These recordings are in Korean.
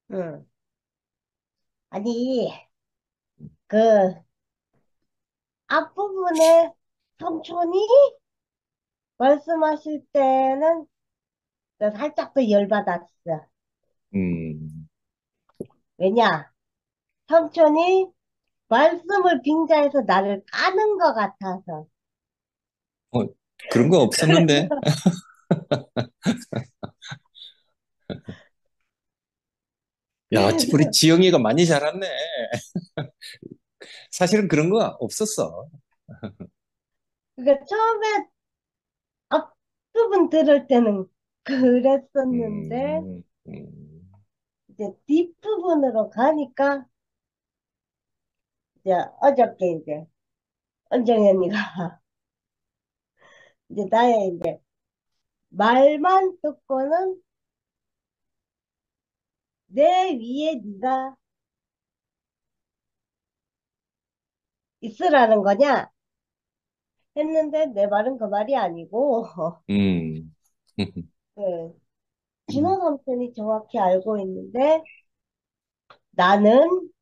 응. 아니, 그, 앞부분에 삼촌이 말씀하실 때는 나 살짝 더 열받았어. 음, 왜냐? 삼촌이 말씀을 빙자해서 나를 까는 것 같아서. 어, 그런 거 없었는데? 야, 우리 그래서, 지영이가 많이 자랐네. 사실은 그런 거 없었어. 그러니까 처음에 앞부분 들을 때는 그랬었는데, 음, 음, 이제 뒷부분으로 가니까, 이제 어저께 이제, 은정이 언니가, 이제 나의 이제 말만 듣고는 내 위에 네가 있으라는 거냐? 했는데 내 말은 그 말이 아니고, 음, 그, 진호 삼촌이 정확히 알고 있는데, 나는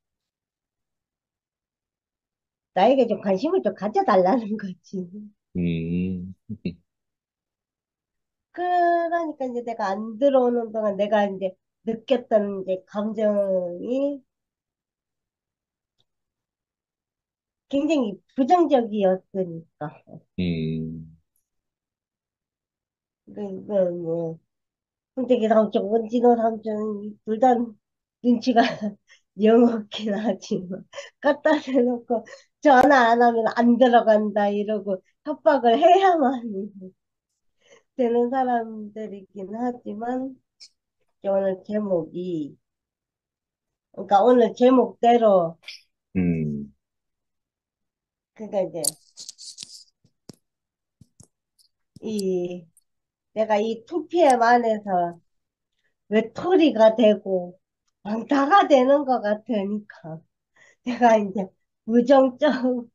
나에게 좀 관심을 좀 가져달라는 거지. 음, 그러니까 이제 내가 안 들어오는 동안 내가 이제 느꼈던 이제 감정이 굉장히 부정적이었으니까. 음, 뭐, 홍대기 삼촌, 원진호 삼촌, 둘 다 눈치가 영 없긴 하지만, 갖다 대놓고 전화 안 하면 안 들어간다 이러고 협박을 해야만 되는 사람들이긴 하지만, 오늘 제목이, 그러니까 오늘 제목대로, 음, 그러니까 이제, 이, 내가 이 2PM 안에서 외톨이가 되고, 왕따가 되는 것 같으니까, 내가 이제 부정적으로,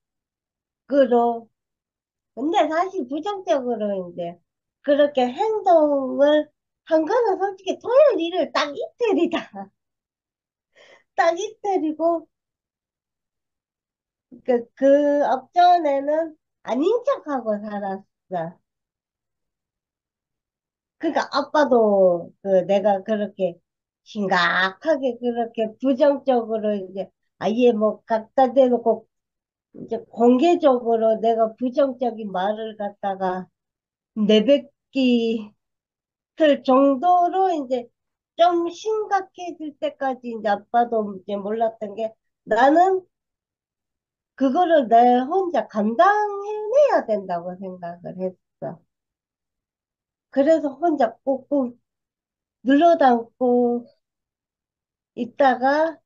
근데 사실 부정적으로 이제 그렇게 행동을 한 거는 솔직히 토요일 일요일 딱 이틀이다. 딱 이틀이고, 그 업전에는 아닌 척하고 살았어. 그러니까 아빠도 내가 그렇게 심각하게 그렇게 부정적으로 이제 아예 뭐 갖다 대놓고 이제 공개적으로 내가 부정적인 말을 갖다가 내뱉기 그 정도로 이제 좀 심각해질 때까지 이제 아빠도 이제 몰랐던 게 나는 그거를 내 혼자 감당해내야 된다고 생각을 했어. 그래서 혼자 꾹꾹 눌러 담고 있다가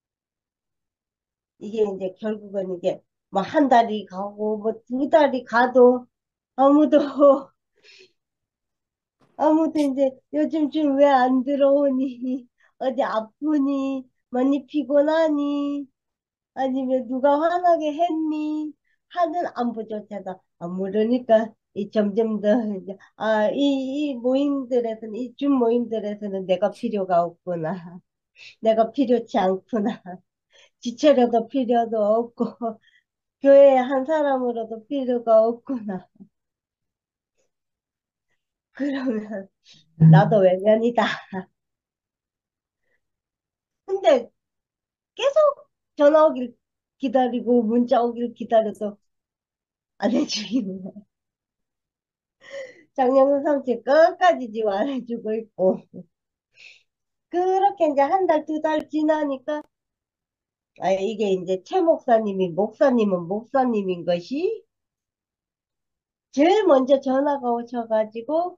이게 이제 결국은 이게 뭐 한 달이 가고 뭐 두 달이 가도 아무도 아무도 이제 요즘 좀 왜 안 들어오니 어디 아프니 많이 피곤하니 아니면 누가 화나게 했니 하는 안부조차도 안 물으니까 이 점점 더 이제 이 모임들에서는 이 준 모임들에서는 내가 필요가 없구나. 내가 필요치 않구나. 지체료도 필요도 없고 교회 한 사람으로도 필요가 없구나. 그러면 나도 외면이다. 근데 계속 전화 오길 기다리고 문자 오길 기다려도 안 해주기는 해. 장영훈 삼촌 끝까지 지금 안 해주고 있고. 그렇게 이제 한 달, 두 달 지나니까, 이게 이제 최 목사님이, 목사님은 목사님인 것이 제일 먼저 전화가 오셔가지고,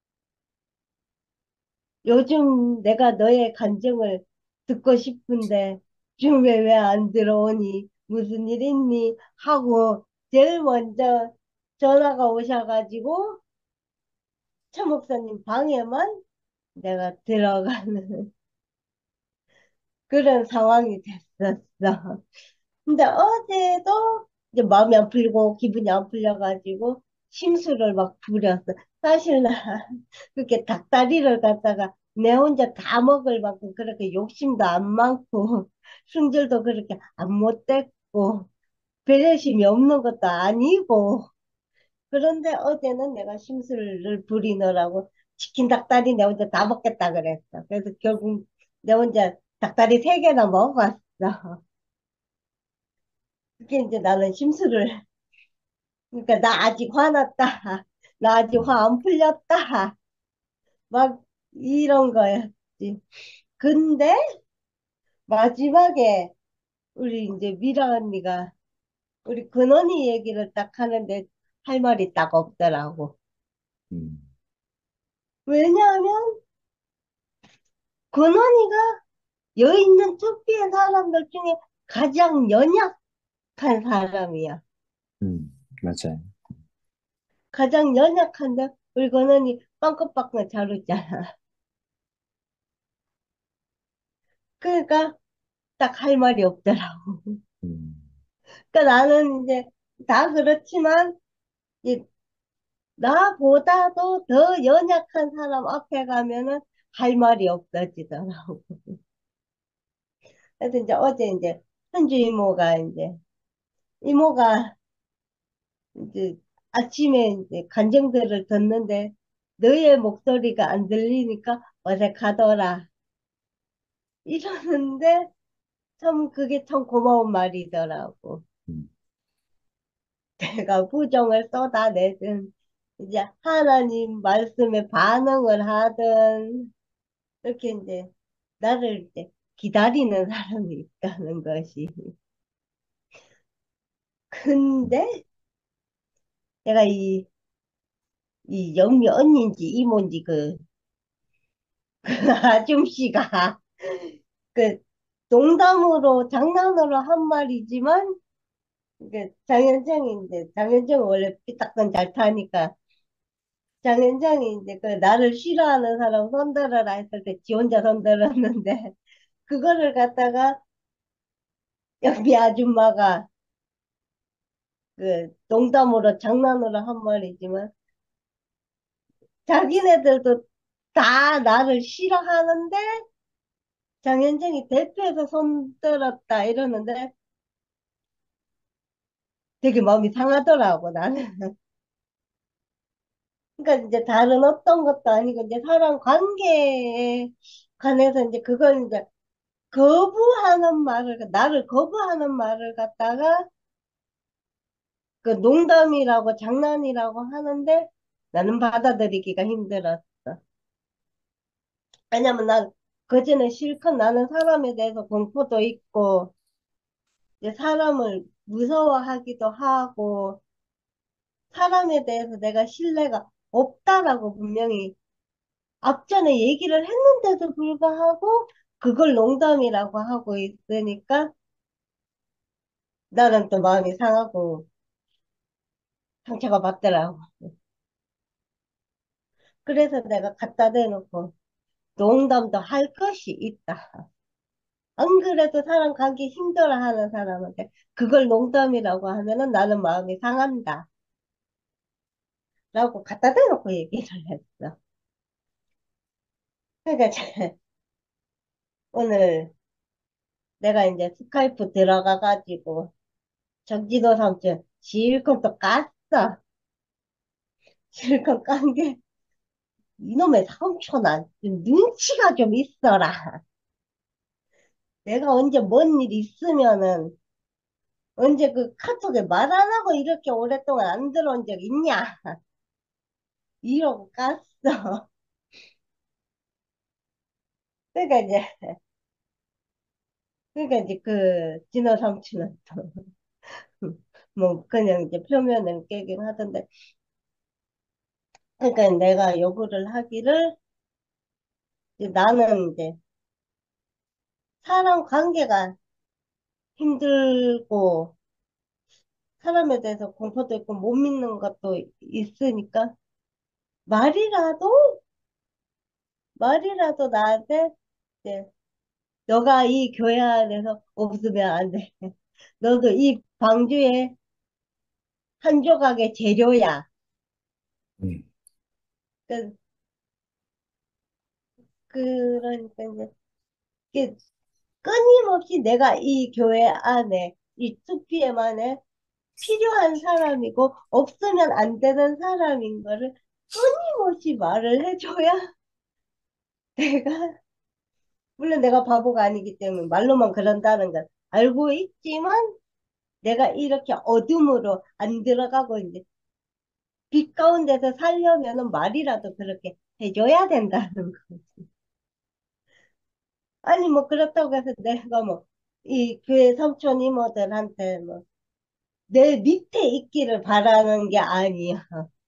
요즘 내가 너의 간증을 듣고 싶은데, 좀 왜 안 들어오니? 무슨 일 있니? 하고, 제일 먼저 전화가 오셔가지고, 최 목사님 방에만 내가 들어가는 그런 상황이 됐었어. 근데 어제도 이제 마음이 안 풀리고 기분이 안 풀려가지고 심술을 막 부렸어. 사실 나 그렇게 닭다리를 갖다가 내 혼자 다 먹을 만큼 그렇게 욕심도 안 많고, 승질도 그렇게 안 못됐고, 배려심이 없는 것도 아니고, 그런데 어제는 내가 심술을 부리느라고 치킨 닭다리 내 혼자 다 먹겠다 그랬어. 그래서 결국 내 혼자 닭다리 3개나 먹었어. 그게 이제 나는 심술을, 그러니까 나 아직 화났다. 나 아직 화 안 풀렸다. 막 이런 거였지. 근데 마지막에 우리 이제 미라 언니가 우리 근원이 얘기를 딱 하는데 할 말이 딱 없더라고. 음, 왜냐하면 근원이가 여기 있는 투표의 사람들 중에 가장 연약한 사람이야. 맞아요. 가장 연약한데 우리 근원이 빵긋빵긋 잘 웃잖아. 그러니까 딱 할 말이 없더라고. 음, 그러니까 나는 이제 다 그렇지만 이 나보다도 더 연약한 사람 앞에 가면은 할 말이 없어지더라고. 그래서 이제 어제 이제 현주 이모가 이제 아침에 이제 간정들을 듣는데 너의 목소리가 안 들리니까 어색하더라. 이러는데 참 그게 참 고마운 말이더라고. 음, 내가 부정을 쏟아내든 이제 하나님 말씀에 반응을 하든 이렇게 이제 나를 이제 기다리는 사람이 있다는 것이. 음, 근데 내가 이 영미 언니인지 이모인지 그 아줌씨가 그 농담으로 장난으로 한 말이지만 장현정이 이제 장현정은 원래 삐딱선 잘 타니까 장현정이 이제 그 나를 싫어하는 사람 손들어라 했을 때 지 혼자 손들었는데 그거를 갖다가 영미 아줌마가 그 농담으로 장난으로 한 말이지만 자기네들도 다 나를 싫어하는데 장현정이 대표해서 손들었다 이러는데 되게 마음이 상하더라고 나는. 그러니까 이제 다른 어떤 것도 아니고 이제 사람 관계에 관해서 이제 그걸 이제 거부하는 말을 나를 거부하는 말을 갖다가 그 농담이라고 장난이라고 하는데 나는 받아들이기가 힘들었어. 왜냐면 난 그전에 실컷 나는 사람에 대해서 공포도 있고 이제 사람을 무서워하기도 하고 사람에 대해서 내가 신뢰가 없다라고 분명히 앞전에 얘기를 했는데도 불구하고 그걸 농담이라고 하고 있으니까 나는 또 마음이 상하고 상처가 받더라고. 그래서 내가 갖다 대놓고 농담도 할 것이 있다. 안 그래도 사람 관계 힘들어하는 사람한테 그걸 농담이라고 하면은 나는 마음이 상한다. 라고 갖다 대놓고 얘기를 했어. 그러니까 오늘 내가 이제 스카이프 들어가가지고 정진호 삼촌 실컷 또 깠어. 실컷 깐 게 이놈의 삼촌아 좀 눈치가 좀 있어라. 내가 언제 뭔 일 있으면은 언제 그 카톡에 말 안 하고 이렇게 오랫동안 안 들어온 적 있냐? 이러고 깠어. 그러니까 이제 그 진호 삼촌은 또 뭐 그냥 이제 표면을 깨긴 하던데 그러니까 내가 요구를 하기를 이제 나는 이제 사람 관계가 힘들고 사람에 대해서 공포도 있고 못 믿는 것도 있으니까 말이라도 말이라도 나한테 이제 너가 이 교회 안에서 없으면 안 돼. 너도 이 방주의 한 조각의 재료야. 음, 그, 그러니까 이제 이게 끊임없이 내가 이 교회 안에 이 2PM안에 필요한 사람이고 없으면 안 되는 사람인 거를 끊임없이 말을 해줘야 내가 물론 내가 바보가 아니기 때문에 말로만 그런다는 걸 알고 있지만 내가 이렇게 어둠으로 안 들어가고 이제 빛 가운데서 살려면은 말이라도 그렇게 해줘야 된다는 거지. 아니 뭐 그렇다고 해서 내가 뭐 이 교회 삼촌 이모들한테 뭐 내 밑에 있기를 바라는 게 아니야.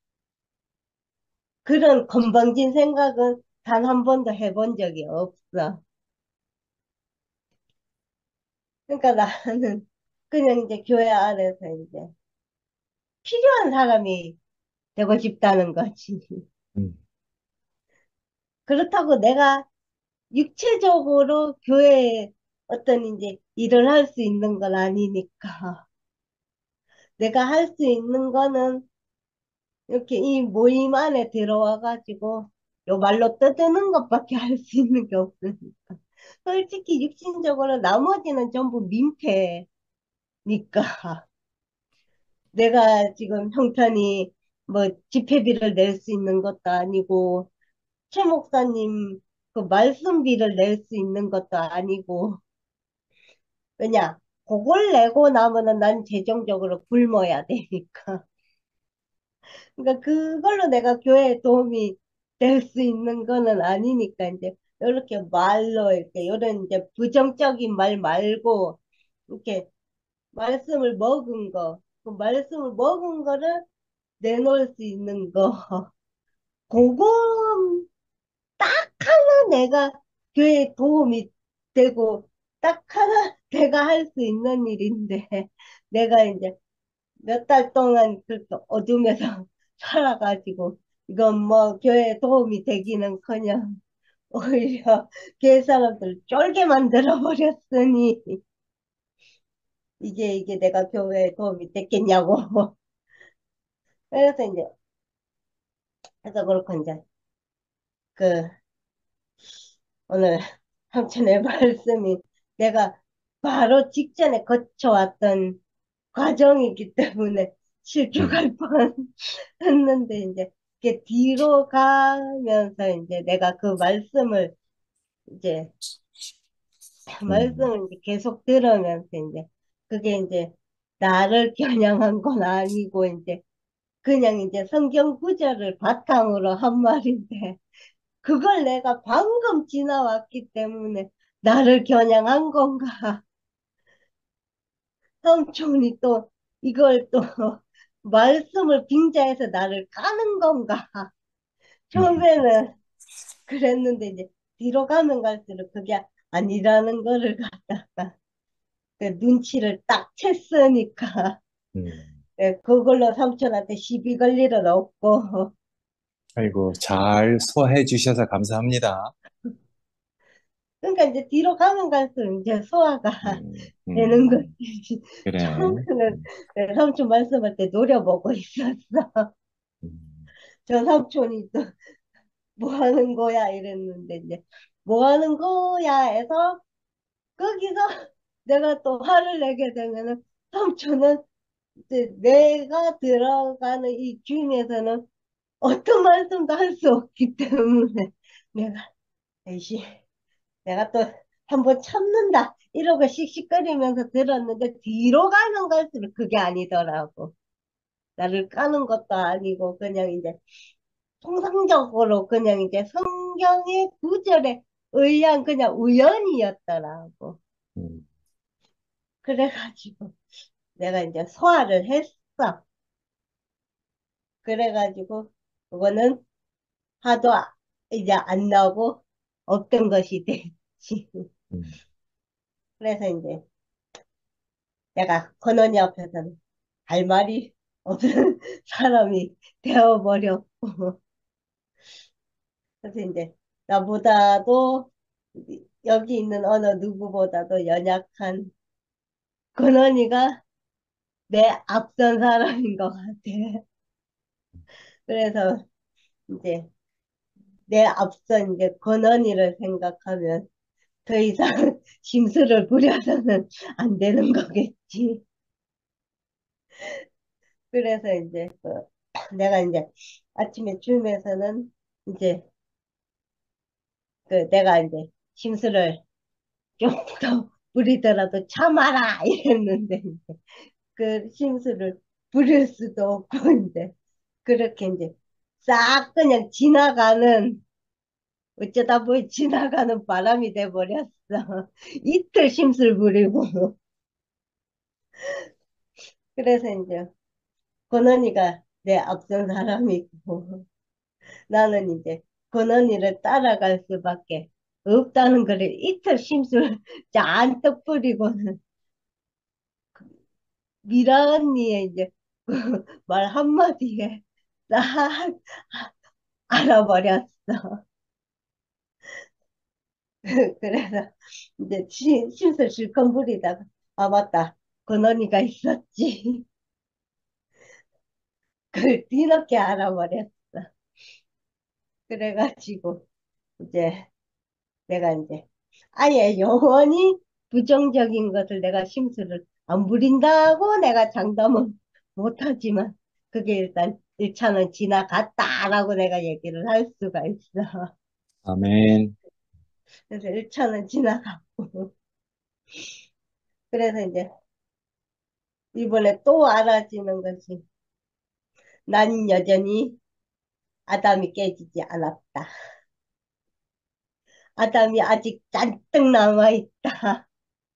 그런 건방진 생각은 단 한 번도 해본 적이 없어. 그러니까 나는 그냥 이제 교회 안에서 이제 필요한 사람이 되고 싶다는 거지. 음, 그렇다고 내가 육체적으로 교회에 어떤 이제 일을 할 수 있는 건 아니니까. 내가 할 수 있는 거는 이렇게 이 모임 안에 들어와 가지고 요 말로 떠드는 것밖에 할 수 있는 게 없으니까. 솔직히 육신적으로 나머지는 전부 민폐니까. 내가 지금 형편이 뭐 집회비를 낼 수 있는 것도 아니고 최 목사님 그 말씀비를 낼 수 있는 것도 아니고 왜냐 그걸 내고 나면은 난 재정적으로 굶어야 되니까 그러니까 그걸로 내가 교회에 도움이 될 수 있는 거는 아니니까 이제 이렇게 말로 이렇게 이런 이제 부정적인 말 말고 이렇게 말씀을 먹은 거 그 말씀을 먹은 거를 내놓을 수 있는 거 그거 하나 내가 교회에 도움이 되고 딱 하나 내가 할 수 있는 일인데 내가 이제 몇 달 동안 그렇게 어둠에서 살아가지고 이건 뭐 교회에 도움이 되기는커녕 오히려 교회 사람들 쫄게 만들어 버렸으니 이게 내가 교회에 도움이 됐겠냐고 그래서 이제 그래서 그렇고 이제 그 오늘 삼촌의 말씀이 내가 바로 직전에 거쳐왔던 과정이기 때문에 음, 실족할 뻔 했는데 이제 이렇게 뒤로 가면서 이제 내가 그 말씀을 이제 음, 말씀을 이제 계속 들으면서 이제 그게 이제 나를 겨냥한 건 아니고 이제 그냥 이제 성경 구절을 바탕으로 한 말인데 그걸 내가 방금 지나왔기 때문에 나를 겨냥한 건가? 삼촌이 또 이걸 또 말씀을 빙자해서 나를 까는 건가? 음, 처음에는 그랬는데 이제 뒤로 가면 갈수록 그게 아니라는 거를 갖다가 그 눈치를 딱 챘으니까 음. 예, 그걸로 삼촌한테 시비 걸 일은 없고 아이고, 잘 소화해 주셔서 감사합니다. 그러니까 이제 뒤로 가면 갈수록 이제 소화가 되는 거지. 그래. 처음에는 음, 네, 삼촌 말씀할 때 노려보고 있었어. 음, 저 삼촌이 또 뭐 하는 거야 이랬는데 이제 뭐 하는 거야 해서 거기서 내가 또 화를 내게 되면은 삼촌은 이제 내가 들어가는 이 중에서는 어떤 말씀도 할 수 없기 때문에 내가 에이씨 내가 또 한번 참는다 이러고 씩씩거리면서 들었는데 뒤로 가면 갈수록 그게 아니더라고. 나를 까는 것도 아니고 그냥 이제 통상적으로 그냥 이제 성경의 구절에 의한 그냥 우연이었더라고. 음, 그래가지고 내가 이제 소화를 했어. 그래가지고 그거는 하도 이제 안 나오고 없던 것이 됐지. 음. 그래서 이제 내가 건원이 앞에서는 할 말이 없는 사람이 되어버렸고. 그래서 이제 나보다도 여기 있는 어느 누구보다도 연약한 근원이가 내 앞선 사람인 것 같아. 그래서 이제 내 앞서 이제 권언니를 생각하면 더 이상 심술을 부려서는 안 되는 거겠지. 그래서 이제 내가 이제 아침에 줌에서는 이제 내가 이제 심술을 좀 더 부리더라도 참아라 이랬는데 그 심술을 부릴 수도 없고 이제 그렇게 이제 싹 그냥 지나가는 어쩌다 보니 지나가는 바람이 돼 버렸어. 이틀 심술 부리고 그래서 이제 권은이가 내 앞선 사람이고 나는 이제 권은이를 따라갈 수밖에 없다는 거를 이틀 심술 잔뜩 부리고는 미라 언니의 이제 말 한마디에 딱 알아버렸어. 그래서 이제 심술 실컷 부리다가 아 맞다 권은이가 있었지. 그 뒤늦게 알아버렸어. 그래가지고 이제 내가 이제 아예 영원히 부정적인 것을 내가 심술을 안 부린다고 내가 장담은 못하지만 그게 일단 1차는 지나갔다라고 내가 얘기를 할 수가 있어. 아멘. 그래서 1차는 지나갔고 그래서 이제 이번에 또 알아지는 것이 난 여전히 아담이 깨지지 않았다. 아담이 아직 잔뜩 남아있다.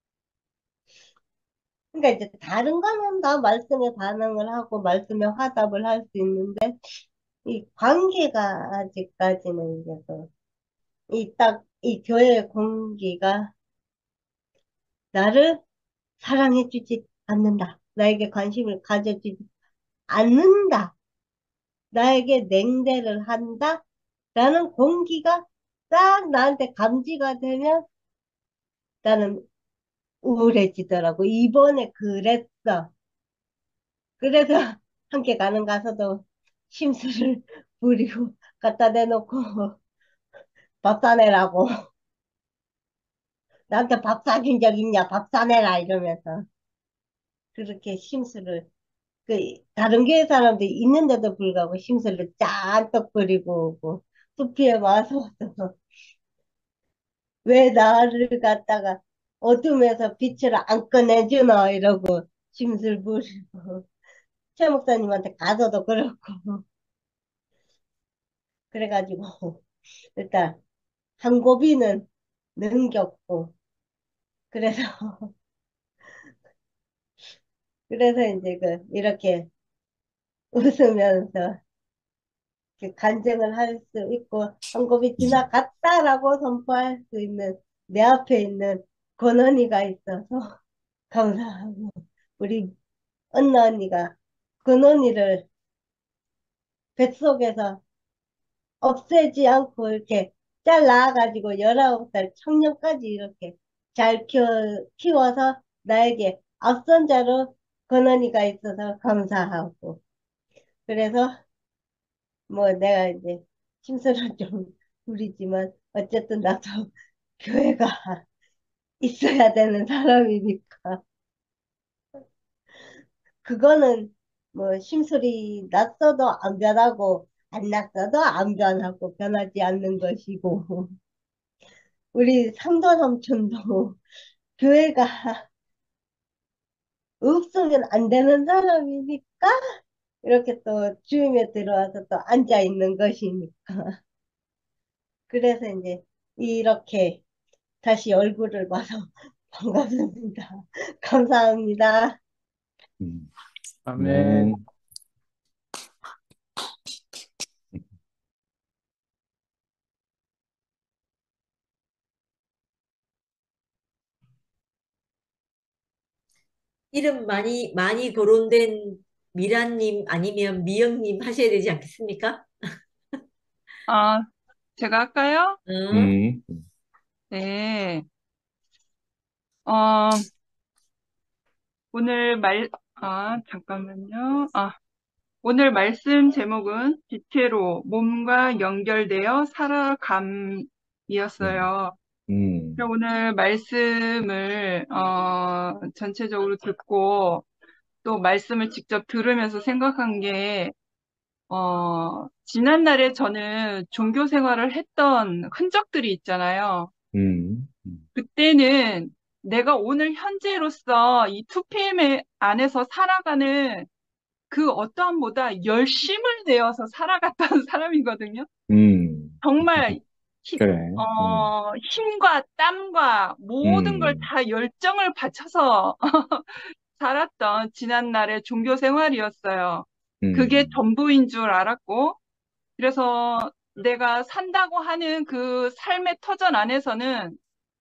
그러니까 이제 다른 거는 다 말씀에 반응을 하고 말씀에 화답을 할 수 있는데 이 관계가 아직까지는 이제 이 교회 공기가 나를 사랑해주지 않는다. 나에게 관심을 가져주지 않는다. 나에게 냉대를 한다. 라는 공기가 딱 나한테 감지가 되면 나는 우울해지더라고. 이번에 그랬어. 그래서 함께 가는 가서도 심술을 부리고 갖다 대놓고 밥 사내라고. 나한테 밥 사준 적 있냐? 밥 사내라 이러면서 그렇게 심술을 다른 교회 사람들이 있는데도 불구하고 심술을 짠떡 부리고 오고 숲에 와서 왜 나를 갖다가 어둠에서 빛을 안 꺼내주나 이러고 심술 부리고 최 목사님한테 가서도 그렇고 그래가지고 일단 한 고비는 넘겼고 그래서 그래서 이제 이렇게 웃으면서 간증을 할 수 있고 한 고비 지나갔다라고 선포할 수 있는 내 앞에 있는 권언니가 있어서 감사하고 우리 은나 언니가 권언니를 뱃속에서 없애지 않고 이렇게 잘라가지고 19살 청년까지 이렇게 잘 키워서 나에게 앞선자로 권한이가 있어서 감사하고 그래서 뭐 내가 이제 심술은 좀 부리지만 어쨌든 나도 교회가 있어야 되는 사람이니까 그거는 뭐 심술이 났어도 안 변하고 안 났어도 안 변하고 변하지 않는 것이고 우리 상도 삼촌도 교회가 없으면 안 되는 사람이니까 이렇게 또 주임에 들어와서 또 앉아 있는 것이니까. 그래서 이제 이렇게 다시 얼굴을 봐서 반갑습니다. 감사합니다. 음, 아멘. 아멘. 이름 많이 거론된 미라님 아니면 미영님 하셔야 되지 않겠습니까? 아, 제가 할까요? 응? 음, 네. 어, 오늘 잠깐만요. 오늘 말씀 제목은 지체로 몸과 연결되어 살아감이었어요. 그래서 오늘 말씀을 전체적으로 듣고 또 말씀을 직접 들으면서 생각한 게 지난날에 저는 종교 생활을 했던 흔적들이 있잖아요. 음, 그때는 내가 오늘 현재로서 이 2PM 안에서 살아가는 그 어떠함보다 열심을 내어서 살아갔던 사람이거든요. 정말 그래. 힘과 땀과 모든 걸 음, 다 열정을 바쳐서 살았던 지난날의 종교 생활이었어요. 그게 음, 전부인 줄 알았고, 그래서 내가 산다고 하는 그 삶의 터전 안에서는,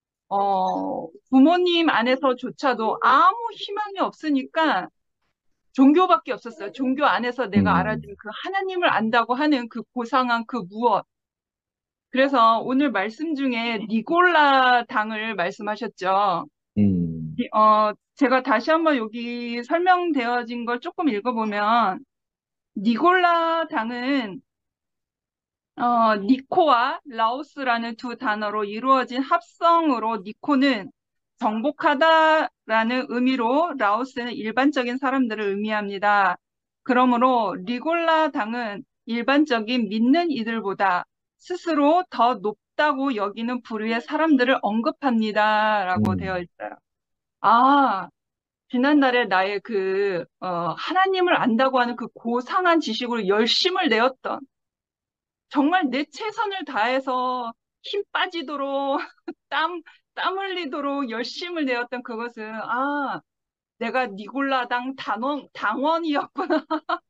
부모님 안에서조차도 아무 희망이 없으니까 종교밖에 없었어요. 종교 안에서 내가 음, 알아진 그 하나님을 안다고 하는 그 고상한 그 무엇. 그래서 오늘 말씀 중에 니골라 당을 말씀하셨죠. 음, 제가 다시 한번 여기 설명되어진 걸 조금 읽어보면, 니골라 당은 니코와 라오스라는 두 단어로 이루어진 합성어로 니코는 정복하다라는 의미로 라오스는 일반적인 사람들을 의미합니다. 그러므로 리골라 당은 일반적인 믿는 이들보다 스스로 더 높다고 여기는 부류의 사람들을 언급합니다라고 되어 음, 있어요. 아, 지난날에 나의 하나님을 안다고 하는 그 고상한 지식으로 열심을 내었던 정말 내 최선을 다해서 힘 빠지도록 땀 흘리도록 열심을 내었던 그것은, 내가 니골라당 당원이었구나,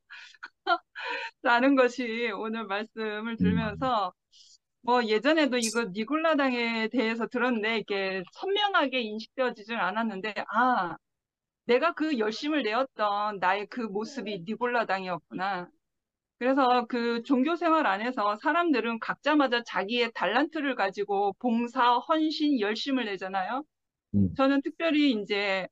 라는 것이 오늘 말씀을 음, 들으면서, 뭐 예전에도 이거 니골라당에 대해서 들었는데, 이게 선명하게 인식되어지질 않았는데, 내가 그 열심을 내었던 나의 그 모습이 니골라당이었구나. 그래서 그 종교 생활 안에서 사람들은 각자마다 자기의 달란트를 가지고 봉사, 헌신, 열심을 내잖아요. 음, 저는 특별히 이제,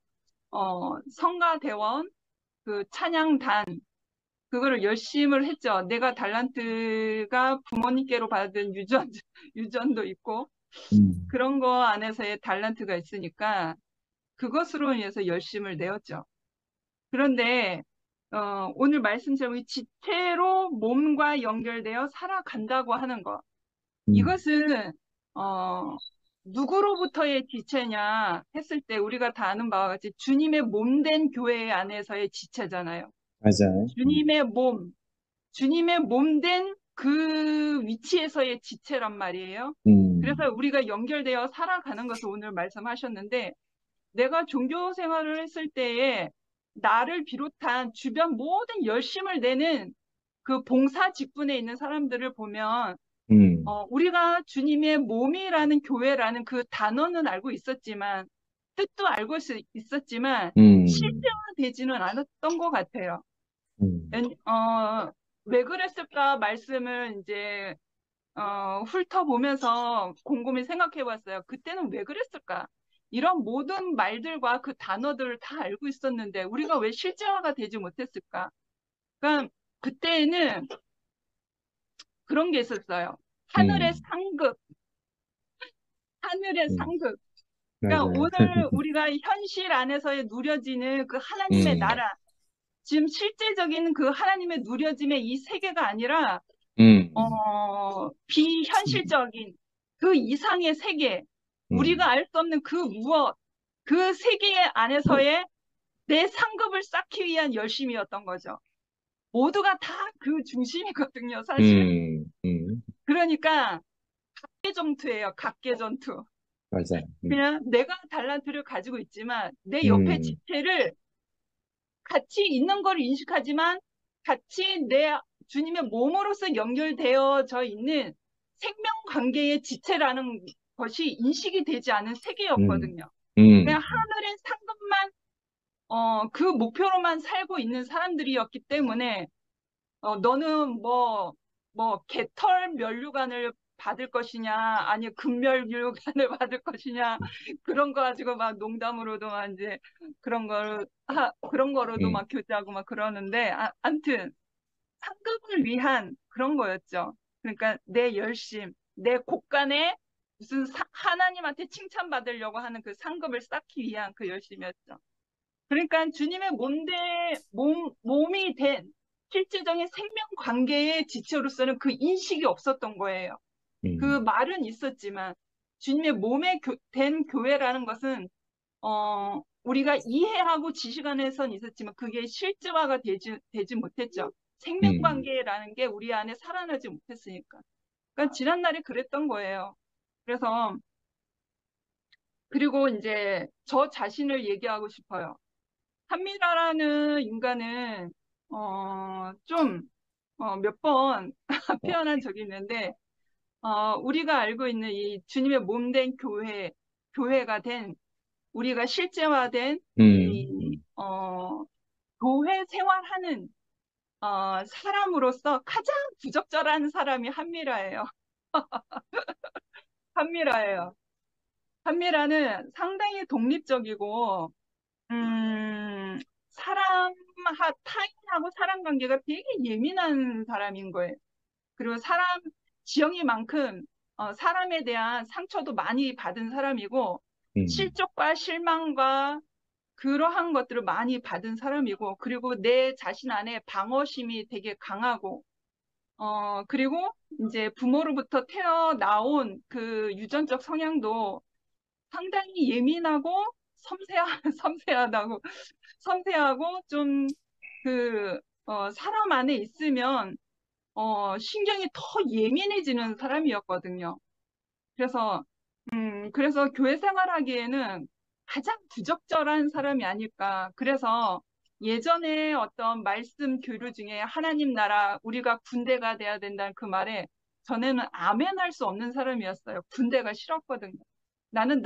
성가대원, 그 찬양단, 그거를 열심을 했죠. 내가 달란트가 부모님께로 받은 유전도 있고, 음, 그런 거 안에서의 달란트가 있으니까, 그것으로 인해서 열심을 내었죠. 그런데 오늘 말씀 제목이 지체로 몸과 연결되어 살아간다고 하는 것. 음, 이것은 어, 누구로부터의 지체냐 했을 때 우리가 다 아는 바와 같이 주님의 몸된 교회 안에서의 지체잖아요. 맞아요. 주님의 몸된 그 위치에서의 지체란 말이에요. 그래서 음, 우리가 연결되어 살아가는 것을 오늘 말씀하셨는데 내가 종교 생활을 했을 때에 나를 비롯한 주변 모든 열심을 내는 그 봉사 직분에 있는 사람들을 보면, 음, 우리가 주님의 몸이라는 교회라는 그 단어는 알고 있었지만, 뜻도 알고 있었지만, 음, 실제화되지는 않았던 것 같아요. 음, 왜 그랬을까 말씀을 이제, 훑어보면서 곰곰이 생각해 봤어요. 그때는 왜 그랬을까? 이런 모든 말들과 그 단어들을 다 알고 있었는데 우리가 왜 실제화가 되지 못했을까? 그러니까 그때는 그런 게 있었어요. 하늘의 음, 상급, 하늘의 음, 상급. 그러니까 맞아요. 오늘 우리가 현실 안에서 누려지는 그 하나님의 음, 나라, 지금 실제적인 그 하나님의 누려짐의 이 세계가 아니라 음, 비현실적인 그 이상의 세계, 우리가 음, 알 수 없는 그 무엇, 그 세계 안에서의 내 상급을 쌓기 위한 열심이었던 거죠. 모두가 다 그 중심이거든요, 사실. 그러니까 각개전투예요, 각개전투. 맞아요. 그냥 내가 달란트를 가지고 있지만 내 옆에 음, 지체를 같이 있는 걸 인식하지만 같이 내 주님의 몸으로서 연결되어져 있는 생명 관계의 지체라는 것이 인식이 되지 않은 음, 세계였거든요. 그냥 음, 하늘의 상급만 그 목표로만 살고 있는 사람들이었기 때문에 너는 뭐 개털 면류관을 받을 것이냐 아니 금면류관을 받을 것이냐 그런 거 가지고 막 농담으로도 막 이제 그런 거로도 음, 막 교제하고 막 그러는데 암튼 상급을 위한 그런 거였죠. 그러니까 내 열심, 내 곳간에 무슨 하나님한테 칭찬받으려고 하는 그 상급을 쌓기 위한 그 열심이었죠. 그러니까 주님의 몸이 된 실제적인 생명 관계의 지체로서는 그 인식이 없었던 거예요. 그 말은 있었지만 주님의 몸에 된 교회라는 것은 우리가 이해하고 지식 안에선 있었지만 그게 실제화가 되지 못했죠. 생명 관계라는 게 우리 안에 살아나지 못했으니까. 그러니까 지난날에 그랬던 거예요. 그래서 그리고 이제 저 자신을 얘기하고 싶어요. 한미라라는 인간은 좀 몇 번 표현한 적이 있는데 우리가 알고 있는 이 주님의 몸 된 교회가 된 우리가 실제화된 이 교회 생활하는 사람으로서 가장 부적절한 사람이 한미라예요. 한미라예요. 한미라는 상당히 독립적이고 타인하고 사람 관계가 되게 예민한 사람인 거예요. 그리고 지영이만큼 사람에 대한 상처도 많이 받은 사람이고 실족과 실망과 그러한 것들을 많이 받은 사람이고 그리고 내 자신 안에 방어심이 되게 강하고 그리고 이제 부모로부터 태어나온 그 유전적 성향도 상당히 예민하고 섬세하다고 섬세하고 좀 사람 안에 있으면 신경이 더 예민해지는 사람이었거든요. 그래서 교회 생활하기에는 가장 부적절한 사람이 아닐까. 그래서 예전에 어떤 말씀 교류 중에 하나님 나라, 우리가 군대가 돼야 된다는 그 말에 전에는 아멘 할 수 없는 사람이었어요. 군대가 싫었거든요. 나는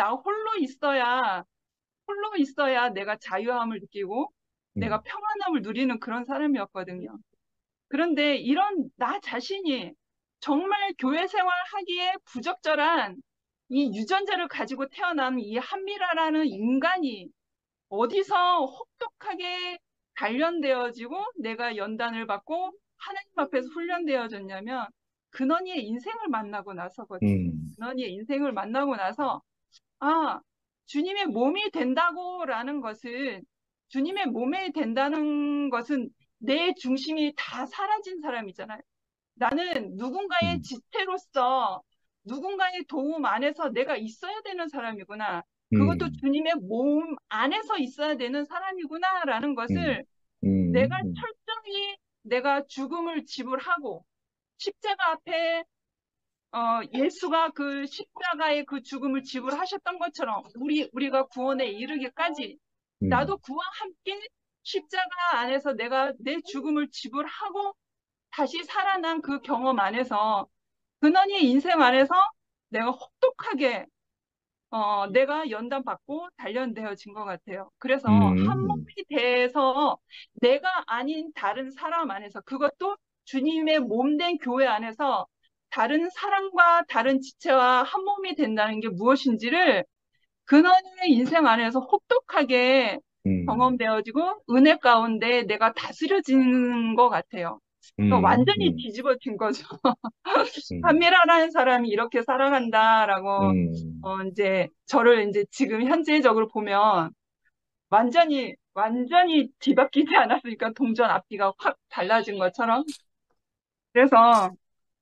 홀로 있어야 내가 자유함을 느끼고 내가 평안함을 누리는 그런 사람이었거든요. 그런데 이런 나 자신이 정말 교회 생활하기에 부적절한 이 유전자를 가지고 태어난 이 한미라라는 인간이 어디서 혹독하게 단련되어지고 내가 연단을 받고 하나님 앞에서 훈련되어졌냐면 근원이의 인생을 만나고 나서거든요. 근원이의 인생을 만나고 나서 주님의 몸이 된다는 것은 내 중심이 다 사라진 사람이잖아요. 나는 누군가의 지체로서 누군가의 도움 안에서 내가 있어야 되는 사람이구나. 그것도 주님의 몸 안에서 있어야 되는 사람이구나라는 것을 내가 죽음을 지불하고 십자가 앞에 예수가 그 십자가의 그 죽음을 지불하셨던 것처럼 우리가 구원에 이르기까지 나도 그와 함께 십자가 안에서 내가 내 죽음을 지불하고 다시 살아난 그 경험 안에서 근원의 인생 안에서 내가 혹독하게 내가 연단받고 단련되어진 것 같아요. 그래서 한 몸이 돼서 내가 아닌 다른 사람 안에서 그것도 주님의 몸된 교회 안에서 다른 사람과 다른 지체와 한 몸이 된다는 게 무엇인지를 근원의 인생 안에서 혹독하게 경험되어지고 은혜 가운데 내가 다스려지는 것 같아요. 그러니까 완전히 뒤집어진 거죠. 한미라라는 사람이 이렇게 살아간다라고 이제 저를 이제 지금 현재적으로 보면 완전히 뒤바뀌지 않았으니까 동전 앞뒤가 확 달라진 것처럼. 그래서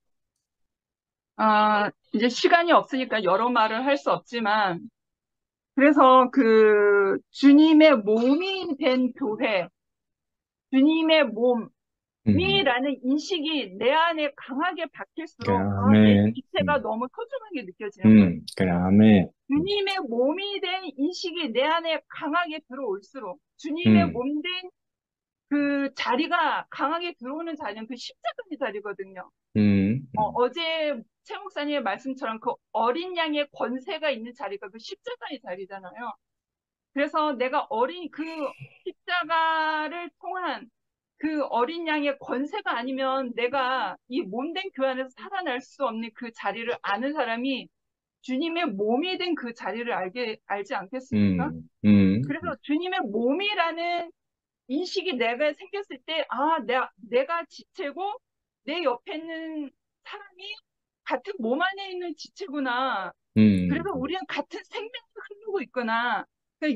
이제 시간이 없으니까 여러 말을 할 수 없지만 그래서 그 주님의 몸이 된 교회, 주님의 몸이라는 인식이 내 안에 강하게 박힐수록 내 아멘. 지체가 너무 소중하게 느껴지는 거예요. 그래, 아멘. 주님의 몸이 된 인식이 내 안에 강하게 들어올수록 주님의 몸 된 그 자리가 강하게 들어오는 자리는 그 십자가의 자리거든요. 어제 최 목사님의 말씀처럼 그 어린 양의 권세가 있는 자리가 그 십자가의 자리잖아요. 그래서 내가 그 십자가를 통한 그 어린 양의 권세가 아니면 내가 이 몸된 교회 안에서 살아날 수 없는 그 자리를 아는 사람이 주님의 몸이 된 그 자리를 알지 않겠습니까? 그래서 주님의 몸이라는 인식이 내가 생겼을 때, 내가 지체고 내 옆에 있는 사람이 같은 몸 안에 있는 지체구나. 그래서 우리는 같은 생명이 흐르고 있구나. 그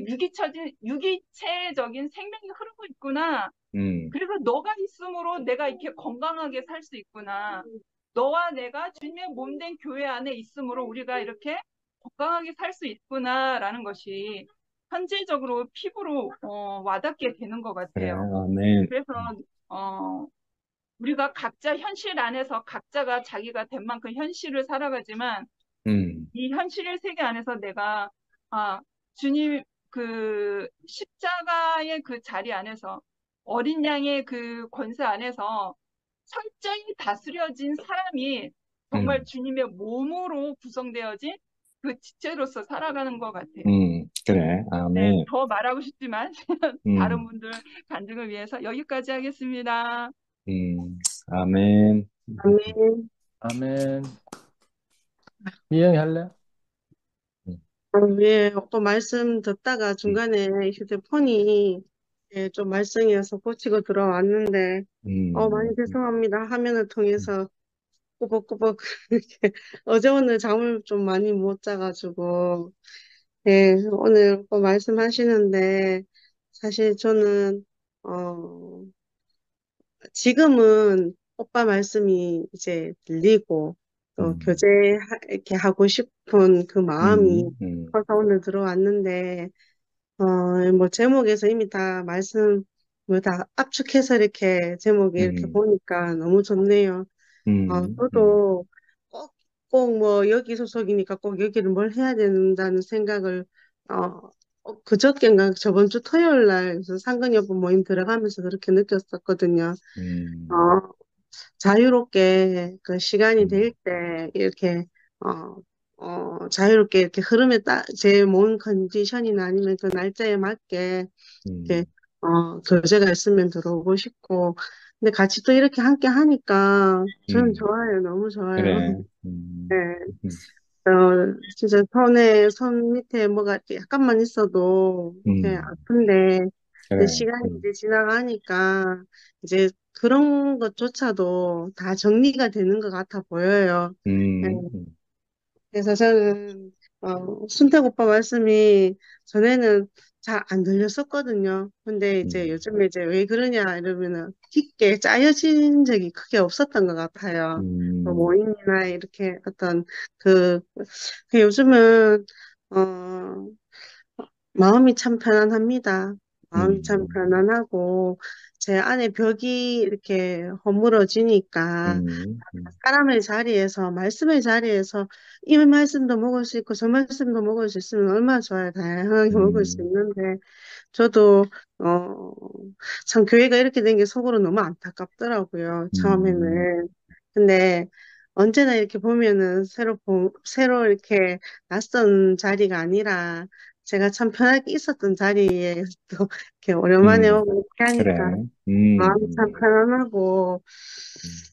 유기체적인 생명이 흐르고 있구나. 그래서 너가 있으므로 내가 이렇게 건강하게 살 수 있구나. 너와 내가 주님의 몸된 교회 안에 있으므로 우리가 이렇게 건강하게 살 수 있구나라는 것이 현실적으로 피부로 와닿게 되는 것 그래, 같아요. 아멘. 그래서 우리가 각자 현실 안에서 각자가 자기가 된 만큼 현실을 살아가지만 이 현실의 세계 안에서 내가 주님 그 십자가의 그 자리 안에서 어린 양의 그 권세 안에서 철저히 다스려진 사람이 정말 주님의 몸으로 구성되어진 그 지체로서 살아가는 것 같아요. 그래, 네, 아멘. 더 말하고 싶지만 다른 음, 분들 간증을 위해서 여기까지 하겠습니다. 아멘. 아멘. 아멘. 미영이 할래? 음, 예, 또 말씀 듣다가 중간에 휴대폰이 예, 좀 말썽이어서 고치고 들어왔는데, 많이 음, 죄송합니다. 화면을 음, 통해서 꾸벅꾸벅 이렇게 어제 오늘 잠을 좀 많이 못 자가지고, 예, 오늘 또 말씀하시는데, 사실 저는, 어, 지금은 오빠 말씀이 이제 들리고, 또 음, 교제 이렇게 하고 싶은 그 마음이 음, 음, 커서 오늘 들어왔는데, 뭐 제목에서 이미 다 말씀, 뭐 다 압축해서 이렇게 제목에 이렇게 음, 보니까 너무 좋네요. 음, 음, 저도 꼭 뭐 여기 소속이니까 꼭 여기를 뭘 해야 된다는 생각을, 그저께인가 저번 주 토요일 날 상근여고 모임 들어가면서 그렇게 느꼈었거든요. 음, 어, 자유롭게 그 시간이 음, 될 때 이렇게 어, 자유롭게 이렇게 흐름에 제 몸 컨디션이나 아니면 그 날짜에 맞게 이렇게 음, 교제가 있으면 들어오고 싶고 근데 같이 또 이렇게 함께 하니까 저는 음, 좋아요. 너무 좋아요. 그래, 네. 음, 진짜 손 밑에 뭐가 이렇게 약간만 있어도 이렇게 음, 아픈데 이제 그래, 시간이 이제 지나가니까 이제 그런 것조차도 다 정리가 되는 것 같아 보여요. 네. 음, 그래서 저는 순택 오빠 말씀이 전에는 잘 안 들렸었거든요. 근데 이제 음, 요즘에 이제 왜 그러냐 이러면은 깊게 짜여진 적이 크게 없었던 것 같아요. 뭐 음, 모임이나 이렇게 어떤 그, 그 요즘은 어 마음이 참 편안합니다. 마음이 참 음, 편안하고 제 안에 벽이 이렇게 허물어지니까 사람의 자리에서, 말씀의 자리에서 이 말씀도 먹을 수 있고 저 말씀도 먹을 수 있으면 얼마나 좋아요. 다양하게 먹을 수 음, 있는데, 저도, 어, 참 교회가 이렇게 된 게 속으로 너무 안타깝더라고요. 음, 처음에는. 근데 언제나 이렇게 보면은 새로 이렇게 낯선 자리가 아니라 제가 참 편하게 있었던 자리에 또 이렇게 오랜만에 음, 오고 이렇게 그래, 하니까 마음이 참 음, 편안하고, 음,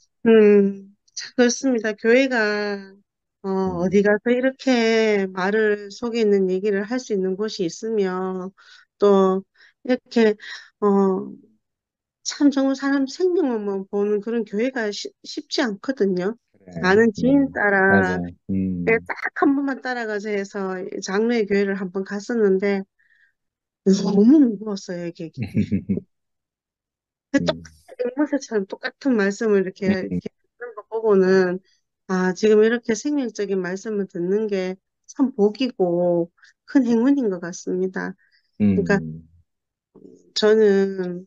참 그렇습니다. 교회가, 어디 음, 가서 이렇게 말을 속에 있는 얘기를 할 수 있는 곳이 있으며, 또, 이렇게, 어, 참 정말 사람 생명만 보는 그런 교회가 쉽지 않거든요. 그래, 아는 지인 맞아, 따라, 딱 한 번만 따라가자 해서 장로의 교회를 한번 갔었는데, 너무 무거웠어요, 이게. 음, 앵무새처럼 똑같은 말씀을 음, 이렇게 듣는 거 보고는, 지금 이렇게 생명적인 말씀을 듣는 게 참 복이고 큰 행운인 것 같습니다. 그러니까 음, 저는,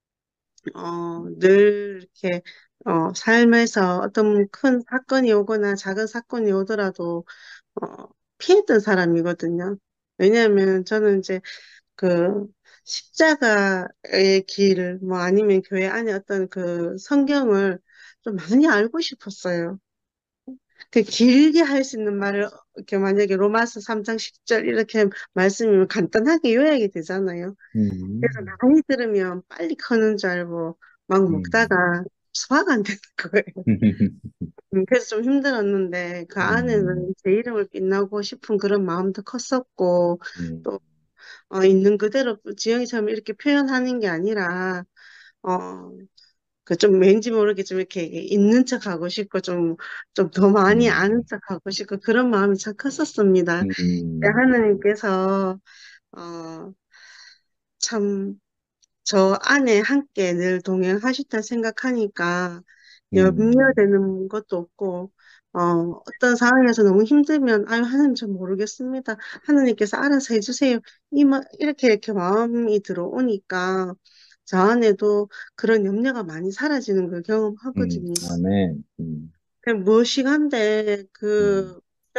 늘 이렇게, 삶에서 어떤 큰 사건이 오거나 작은 사건이 오더라도, 어, 피했던 사람이거든요. 왜냐하면 저는 이제 그 십자가의 길, 뭐 아니면 교회 안에 어떤 그 성경을 좀 많이 알고 싶었어요. 그 길게 할 수 있는 말을 이렇게 만약에 로마서 3장 10절 이렇게 말씀이면 간단하게 요약이 되잖아요. 그래서 음, 많이 들으면 빨리 커는 줄 알고 막 음, 먹다가 소화가 안 되는 거예요. 그래서 좀 힘들었는데 그 음, 안에는 제 이름을 빛나고 싶은 그런 마음도 컸었고 음, 있는 그대로 지영이처럼 이렇게 표현하는 게 아니라, 어, 그 좀 왠지 모르게 좀 이렇게 있는 척 하고 싶고, 좀 더 많이 아는 음, 척 하고 싶고, 그런 마음이 참 컸었습니다. 음, 하나님께서, 어, 참, 저 안에 함께 늘 동행하셨다 생각하니까 음, 염려되는 것도 없고, 어떤 상황에서 너무 힘들면, 아유, 하나님 저 모르겠습니다. 하나님께서 알아서 해주세요. 이렇게 마음이 들어오니까 저 안에도 그런 염려가 많이 사라지는 걸 경험하거든요. 아멘. 그냥 무엇이간데 음,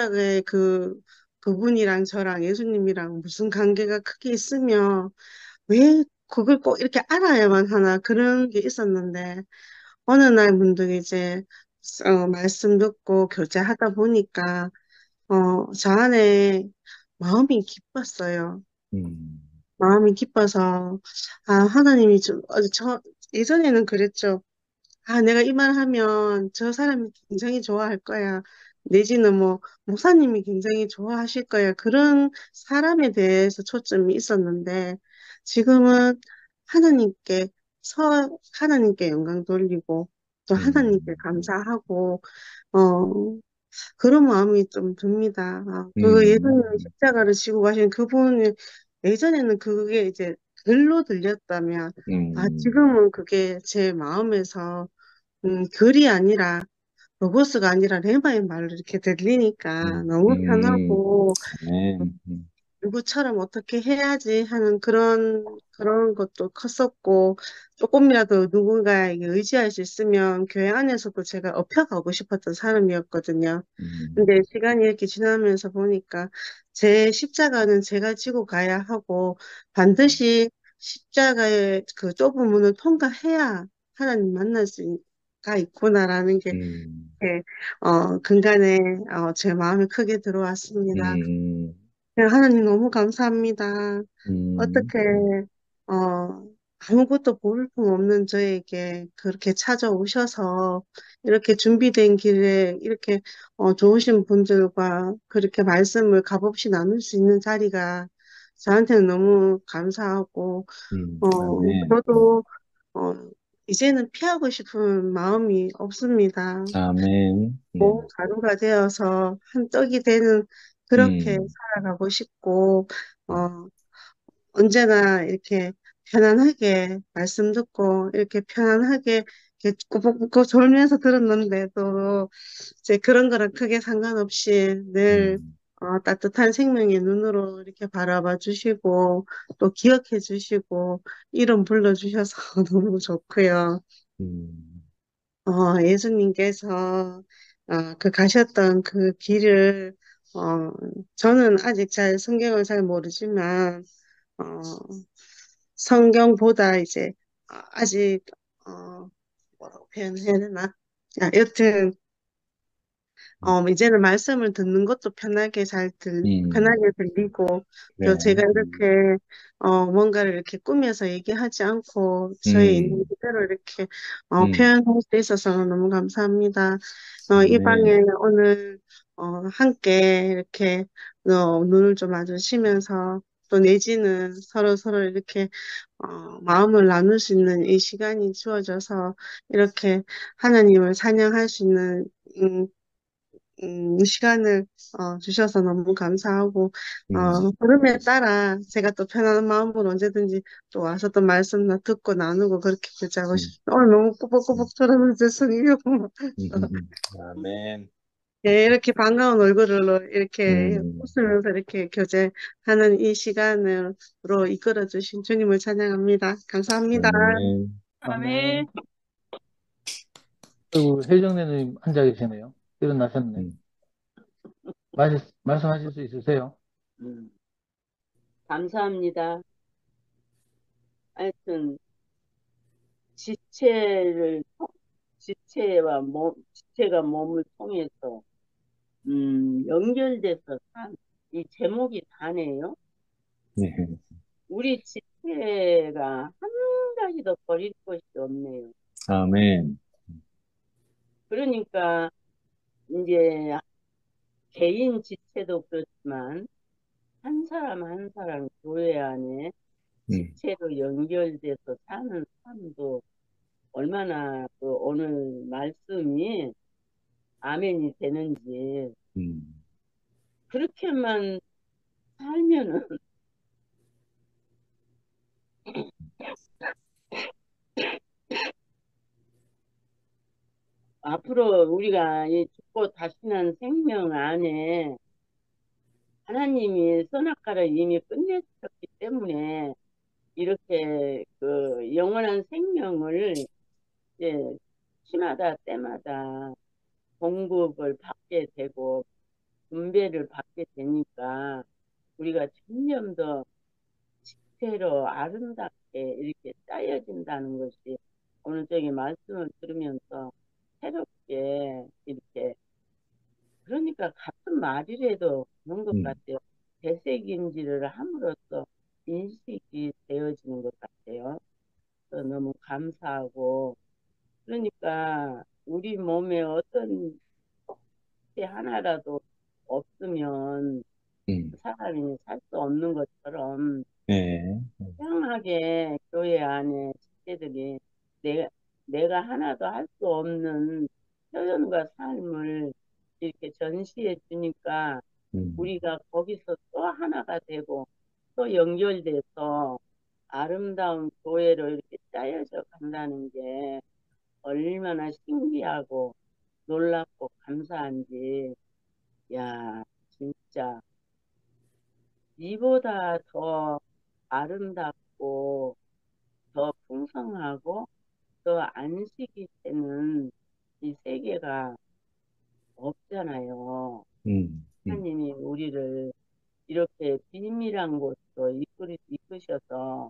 그분이랑 저랑 예수님이랑 무슨 관계가 크게 있으며 왜 그걸 꼭 이렇게 알아야만 하나 그런 게 있었는데 어느 날 문득 이제 말씀 듣고 교제하다 보니까 저 안에 마음이 기뻤어요. 음, 마음이 기뻐서 하나님이 예전에는 그랬죠. 내가 이 말 하면 저 사람이 굉장히 좋아할 거야. 내지는 뭐, 목사님이 굉장히 좋아하실 거야. 그런 사람에 대해서 초점이 있었는데, 지금은 하나님께, 하나님께 영광 돌리고, 또 하나님께 음, 감사하고, 어, 그런 마음이 좀 듭니다. 그 예수님이 음, 십자가를 지고 가신 그분이 예전에는 그게 이제 글로 들렸다면, 음, 지금은 그게 제 마음에서 글이 아니라, 로고스가 아니라 레마의 말로 이렇게 들리니까 너무 음, 편하고, 아멘. 누구처럼 어떻게 해야지 하는 그런 것도 컸었고, 조금이라도 누군가에게 의지할 수 있으면 교회 안에서도 제가 업혀가고 싶었던 사람이었거든요. 근데 음, 시간이 이렇게 지나면서 보니까 제 십자가는 제가 지고 가야 하고, 반드시 십자가의 그 좁은 문을 통과해야 하나님 만날 수가 있구나라는 게 음, 네, 근간에 제 마음에 크게 들어왔습니다. 음, 네, 하나님 너무 감사합니다. 음, 어떻게 어, 아무것도 볼품 없는 저에게 그렇게 찾아오셔서 이렇게 준비된 길에 이렇게 좋으신 분들과 그렇게 말씀을 값없이 나눌 수 있는 자리가 저한테는 너무 감사하고 아멘. 저도 어, 이제는 피하고 싶은 마음이 없습니다. 아멘. 뭐 가루가 되어서 한 떡이 되는 그렇게 음, 살아가고 싶고 언제나 이렇게 편안하게 말씀 듣고 이렇게 편안하게 이렇게 꾸벅꾸벅 졸면서 들었는데도 이제 그런 거랑 크게 상관없이 늘 음, 따뜻한 생명의 눈으로 이렇게 바라봐 주시고 또 기억해 주시고 이름 불러 주셔서 너무 좋고요. 음, 예수님께서 그 가셨던 그 길을 어, 저는 아직 잘 성경을 잘 모르지만 어, 성경보다 이제 아직 뭐라고 표현해야 되나? 여튼 이제는 말씀을 듣는 것도 음, 편하게 들리고, 또 그래. 제가 이렇게, 뭔가를 이렇게 꾸며서 얘기하지 않고, 저의 있는 음, 그대로 이렇게, 음, 표현할 수 있어서 너무 감사합니다. 이 방에 아멘. 오늘, 함께 이렇게, 눈을 좀 마주치면서, 또 내지는 서로 이렇게, 마음을 나눌 수 있는 이 시간이 주어져서, 이렇게 하나님을 찬양할 수 있는, 음, 시간을 주셔서 너무 감사하고 음, 흐름에 따라 제가 또 편안한 마음으로 언제든지 또 와서 또 말씀 듣고 나누고 그렇게 교제하고 음, 싶습니다. 오늘 너무 음, 꾸벅꾸벅 들어서 죄송해요. 아멘. 예, 이렇게 반가운 얼굴로 이렇게 음, 웃으면서 이렇게 교제하는 이 시간으로 이끌어 주신 주님을 찬양합니다. 감사합니다. 아멘. 아멘. 아멘. 그리고 혜정네님 앉아 계시네요. 일어나셨네. 말씀하실 수 있으세요? 음, 감사합니다. 하여튼, 지체를, 지체가 몸을 통해서, 연결돼서 이 제목이 다네요. 네. 우리 지체가 한 가지도 버릴 것이 없네요. 아멘. 그러니까, 이제, 개인 지체도 그렇지만, 한 사람 한 사람 교회 안에 음, 지체로 연결돼서 사는 삶도 얼마나 그 오늘 말씀이 아멘이 되는지 음, 그렇게만 살면은 앞으로 우리가 이 죽고 다시는 생명 안에 하나님이 선악과를 이미 끝내셨기 때문에 이렇게 그 영원한 생명을 이제 시마다 때마다 공급을 받게 되고 분배를 받게 되니까 우리가 점점 더 지혜로 아름답게 이렇게 짜여진다는 것이 오늘 저기 말씀을 들으면서 새롭게 이렇게 그러니까 같은 말이라도 그런 것 음, 같아요. 되새김질을 함으로써 인식이 되어지는 것 같아요. 그래서 너무 감사하고 그러니까 우리 몸에 어떤 게 하나라도 없으면 사람이 살 수 없는 것처럼 네, 다양하게 교회 안에 집회들이 내, 내가 하나도 할 수 없는 표현과 삶을 이렇게 전시해 주니까 음, 우리가 거기서 또 하나가 되고 또 연결돼서 아름다운 교회로 이렇게 짜여져 간다는 게 얼마나 신기하고 놀랍고 감사한지, 야, 진짜 이보다 더 아름답고 더 풍성하고 더 안식이 되는 이 세계가 없잖아요. 음, 음, 하나님이 우리를 이렇게 비밀한 곳으로 이끄셔서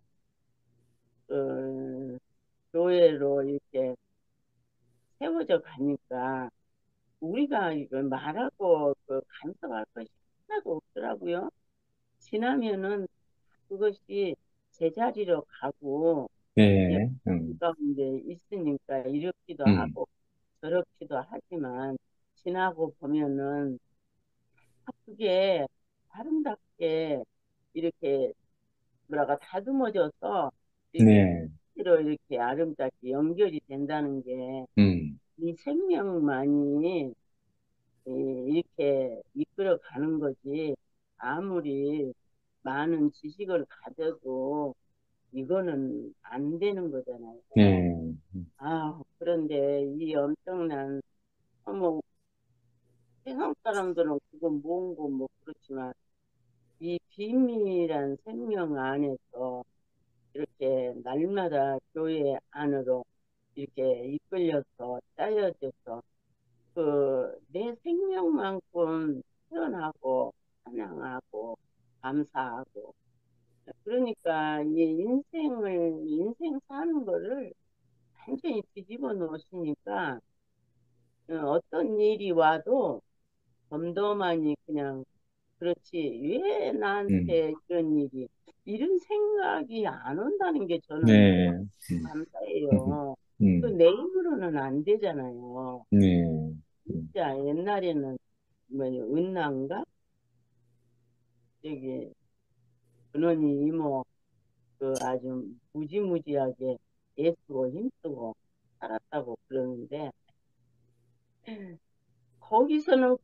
그 교회로 이렇게 세워져 가니까 우리가 이걸 말하고 그 간섭할 것이 하나도 없더라고요. 지나면은 그것이 제자리로 가고 이제 네, 그 가운데 있으니까 이렇기도 음, 하고 저렇기도 하지만 지나고 보면은 그게 아름답게 이렇게 뭐라가 다듬어져서 이렇게 네, 로 이렇게 아름답게 연결이 된다는 게 음, 이 생명만이 이렇게 이끌어 가는 거지 아무리 많은 지식을 가져도 이거는 안 되는 거잖아요. 네, 아, 그런데 이 엄청난 뭐 세상 사람들은 그거 모은 거 뭐 그렇지만 이 비밀한 생명 안에서 이렇게 날마다 교회 안으로 이렇게 이끌려서 짜여져서 그 내 생명만큼 표현하고 찬양하고 감사하고 그러니까 이 인생 사는 거를 완전히 뒤집어 놓으시니까 어떤 일이 와도 덤덤하니 그냥 그렇지 왜 음, 나한테 이런 일이 이런 생각이 안 온다는 게 저는 네, 감사해요. 그 음, 내 힘으로는 안 되잖아요. 네, 진짜 옛날에는 뭐 은난가 저기 근원이 이모 그 아주 무지무지하게 애쓰고 힘쓰고 살았다고 그러는데 거기서는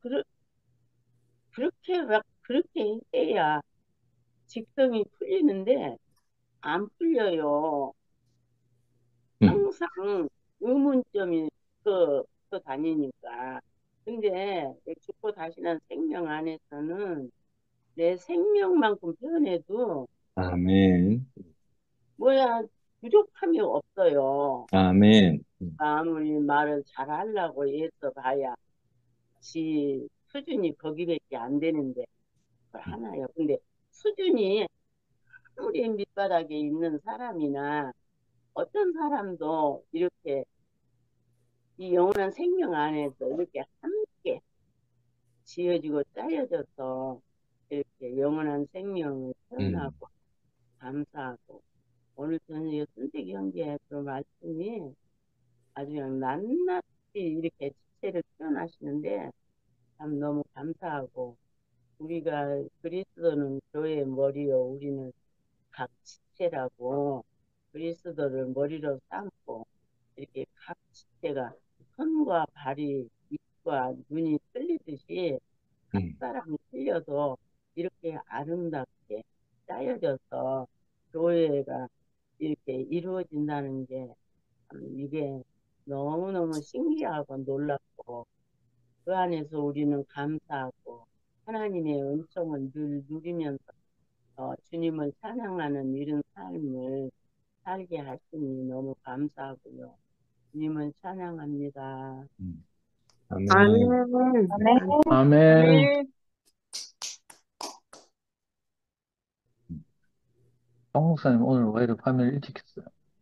그렇게 막 그렇게 해야 직성이 풀리는데 안 풀려요. 음, 항상 의문점이 그 다니니까. 근데 죽고 다시는 생명 안에서는 내 생명만큼 표현해도 아멘, 뭐야 부족함이 없어요. 아멘, 아무리 말을 잘하려고 애써 봐야 지 수준이 거기밖에 안 되는데 그걸 하나요. 근데 수준이 아무리 밑바닥에 있는 사람이나 어떤 사람도 이렇게 이 영원한 생명 안에서 이렇게 함께 지어지고 짜여져서 이렇게 영원한 생명을 음, 표현하고 감사하고 오늘 저는 선택 형제의 그 말씀이 아주 그냥 낱낱이 이렇게 지체를 표현하시는데 참 너무 감사하고 우리가 그리스도는 교회의 머리요, 우리는 각 지체라고 그리스도를 머리로 삼고 이렇게 각 지체가 손과 발이 입과 눈이 틀리듯이 각 음, 사람이 틀려도 이렇게 아름답게 짜여져서 교회가 이렇게 이루어진다는 게 이게 너무너무 신기하고 놀랍고 그 안에서 우리는 감사하고 하나님의 은총을 늘 누리면서 주님을 찬양하는 이런 삶을 살게 하시니 너무 감사하고요. 주님을 찬양합니다. 아멘. 아멘. 아멘. 네. 정 목사님 오늘 왜 이렇게 화면을 일찍 켰어요?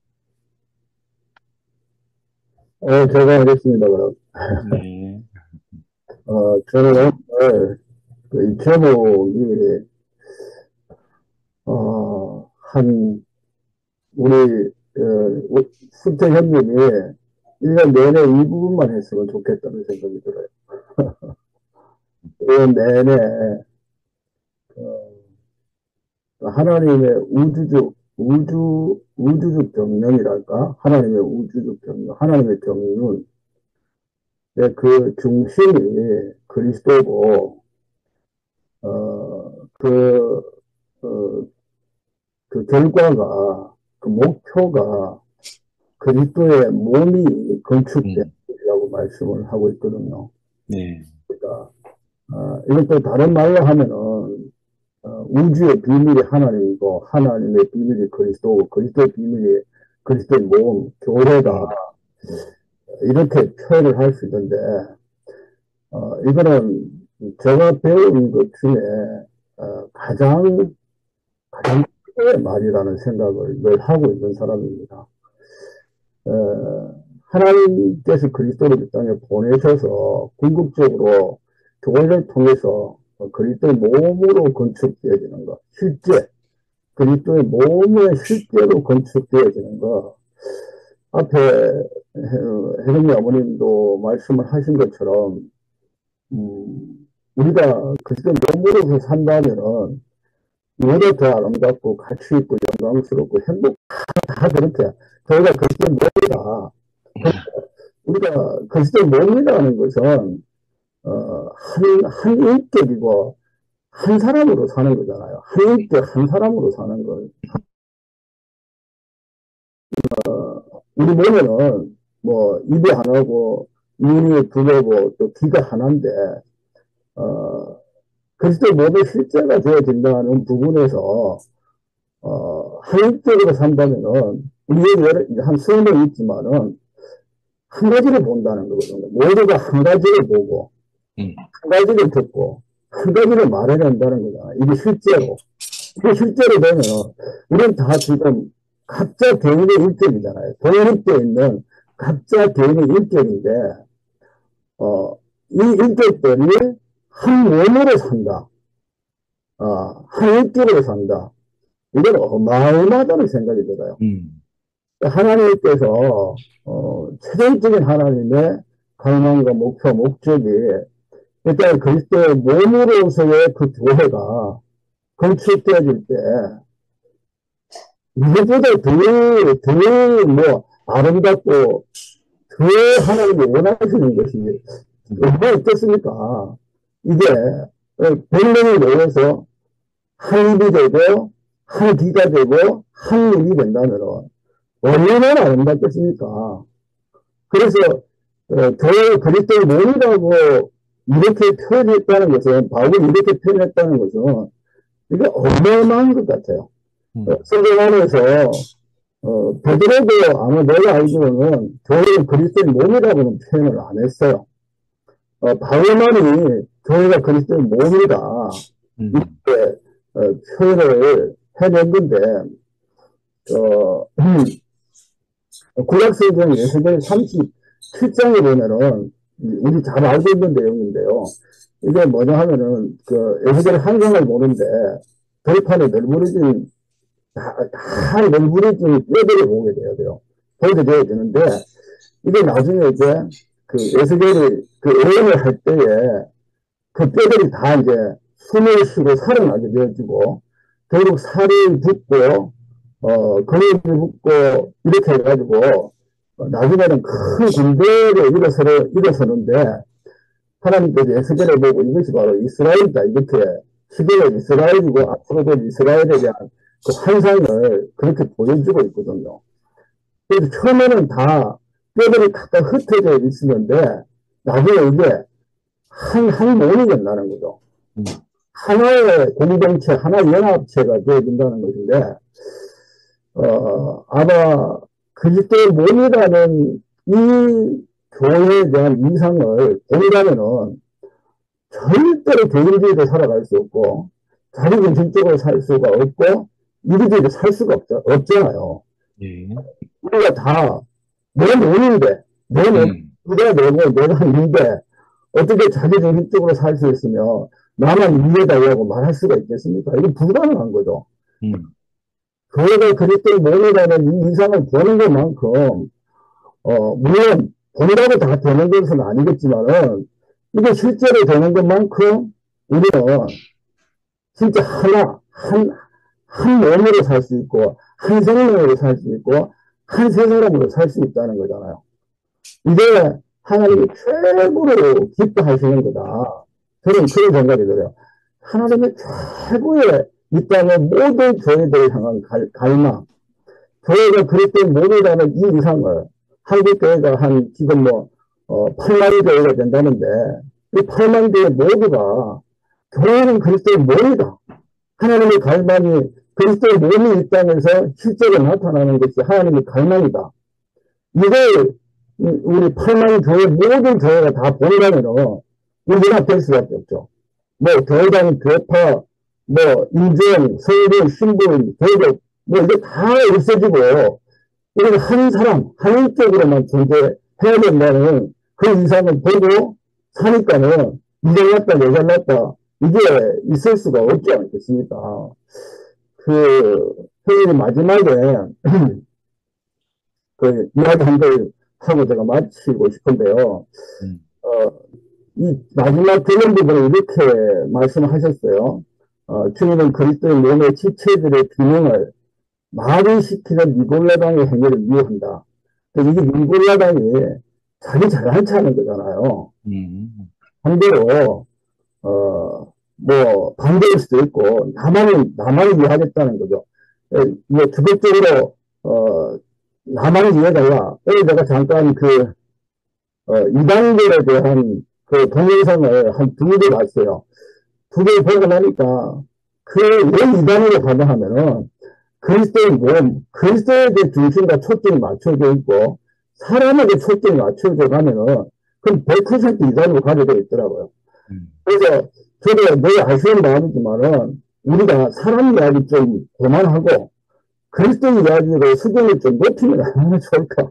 제가 하겠습니다, 그럼. 네. 저는 오늘 이 제목이, 우리, 수태 형님이 1년 내내 이 부분만 했으면 좋겠다는 생각이 들어요. 1년 내내, 하나님의 우주적 경영이랄까? 하나님의 우주적 경영, 하나님의 경영은 그 중심이 그리스도고, 그, 어, 그 결과가, 그 목표가 그리스도의 몸이 건축되라고 말씀을 하고 있거든요. 네. 그러니까, 이것도 다른 말로 하면은, 우주의 비밀이 하나님이고, 하나님의 비밀이 그리스도고, 그리스도의 비밀이 그리스도의 몸, 교회다. 이렇게 표현을 할 수 있는데, 이거는 제가 배운 것 중에, 가장 큰 말이라는 생각을 늘 하고 있는 사람입니다. 하나님께서 그리스도를 이 땅에 보내셔서 궁극적으로 교회를 통해서 그리스도의 몸으로 건축되어지는 것, 실제 그리스도의 몸의 실제로 건축되어지는 것, 앞에 혜림이 어머님도 말씀을 하신 것처럼 우리가 그리스도의 몸으로서 산다면은 이보다 더 아름답고 가치 있고 영광스럽고 행복하다 그렇게 저희가 그리스도의 몸이다. 우리가 그리스도의 몸이라는 것은 한 인격이고 한 사람으로 사는 거잖아요. 한 인격 한 사람으로 사는 거. 우리 몸에는 뭐 입이 하나고 눈이 두 개고 또 귀가 하나인데 그리스도의 몸의 실제가 되어진다는 부분에서 한 인격으로 산다면은 우리에게 한 수십 명 있지만은 한 가지를 본다는 거거든요. 모두가 한 가지를 보고 한 가지를 듣고 한 가지를 말해낸다는 거잖아요. 이게 실제로. 이게 실제로 되면 우리는 다 지금 각자 개인의 인격이잖아요. 독립되어 있는 각자 개인의 인격인데 이 인격들이 한 몸으로 산다. 한 인격으로 산다. 이건 어마어마하다는 생각이 들어요. 하나님께서 최종적인 하나님의 갈망과 목표, 목적이 일단 그리스도의 몸으로서의 그 교회가 건축되어질 때 이것보다 더 아름답고 더 하나님이 원하시는 것이 뭐가 있겠습니까? 이게 100명이 모여서 한 입이 되고 한 귀가 되고 한 눈이 된다면 얼마나 아름답겠습니까? 그래서 교회 그리스도의 몸이라고 이렇게 표현했다는 것은 바울이 이렇게 표현했다는 것은 이게 어마어마한 것 같아요. 성경 안에서 베드로도 아마 내가 알기로는 교회는 그리스도의 몸이라고는 표현을 안 했어요. 바울만이 교회가 그리스도의 몸이다 이렇게 표현을 해낸 건데 구약성경 에스겔 37장에 보면은 우리 잘 알고 있는 내용인데요. 이게 뭐냐 하면은 에스겔 한강을 보는데 들판에 널브러진 다 널브러진 뼈들을 보게 돼요. 보게 되어지는데 이게 나중에 이제 에스겔이 예언을 할 때에 그 뼈들이 다 이제 숨을 쉬고 살아나게 되어지고, 결국 살이 붙고, 근육이 붙고, 이렇게 해가지고, 나중에는 큰 군대를 일어서는데, 하나님께서 에스겔을 보고 이것이 바로 이스라엘이다. 이렇게 시대가 이스라엘이고, 앞으로도 이스라엘에 대한 그 환상을 그렇게 보여주고 있거든요. 그래서 처음에는 다 뼈들이 각각 흩어져 있었는데, 나중에 이게 한 몸이 된다는 거죠. 하나의 공동체, 하나의 연합체가 되어진다는 것인데, 아마 그리스도의 몸이라는 이 교회에 대한 이상을 본다면은 절대로 개인주의로 살아갈 수 없고, 자기중심적으로 살 수가 없고, 이리저리 살 수가 없잖아요. 예. 우리가 다 내 몸인데, 내 몸, 내가 내고 내가 있는데, 어떻게 자기중심적으로 살 수 있으며, 나만 위에다라고 말할 수가 있겠습니까? 이게 불가능한 거죠. 교회가 그리스도의 몸이라는 이 이상을 보는 것만큼, 물론, 본다고 다 되는 것은 아니겠지만은, 이게 실제로 되는 것만큼, 우리는 진짜 한 몸으로 살 수 있고, 한 생명으로 살 수 있고, 한 세 사람으로 살 수 있다는 거잖아요. 이게 하나님이 최고로 기뻐하시는 거다. 저는 그런 생각이 들어요. 하나님의 최고의 이 땅의 모든 교회들을 향한 갈망, 교회가 그리스도의 몸이라는 이 이상을 한국 교회가 지금 8만 교회가 된다는데 이 8만 교회 모두가 교회는 그리스도의 몸이다. 하나님의 갈망이 그리스도의 몸이 이 땅에서 실제로 나타나는 것이 하나님의 갈망이다. 이걸 우리 8만 교회 모든 교회가 다 본다면은 연합될 수밖에 없죠. 교회당, 교파, 인정, 성공, 신분, 교육, 이게 다 없어지고, 우리는 한 사람, 한쪽으로만 존재해야 된다는 그 이상을 보고 사니까는, 이 잘났다, 내 잘났다, 이게 있을 수가 없지 않겠습니까? 선생님 마지막에, 이야기 한 걸 하고 제가 마치고 싶은데요. 이 마지막 결론 부분을 이렇게 말씀하셨어요. 주님은 그리스도의 몸의 지체들의 균형을 마비시키는 니골라당의 행위를 미워한다. 이게 니골라당이 자기 잘하는 거잖아요. 반대로, 반대일 수도 있고, 나만 이해하겠다는 거죠. 주객적으로, 나만 이해달라. 오늘 제가 잠깐 이단들에 대한 동영상을 한 2개 봤어요. 2개 보고 나니까, 왜 이단으로 가냐 하면은, 그리스도의 몸, 그리스도에게 중심과 초점이 맞춰져 있고, 사람에게 초점이 맞춰져 가면은, 그럼 100% 이단으로 가게 되어 있더라고요. 그래서, 저도 늘 아쉬운 마음이지만은, 우리가 사람 이야기 좀 그만하고, 그리스도 이야기로 수준을 좀 높이면 얼마나 좋을까.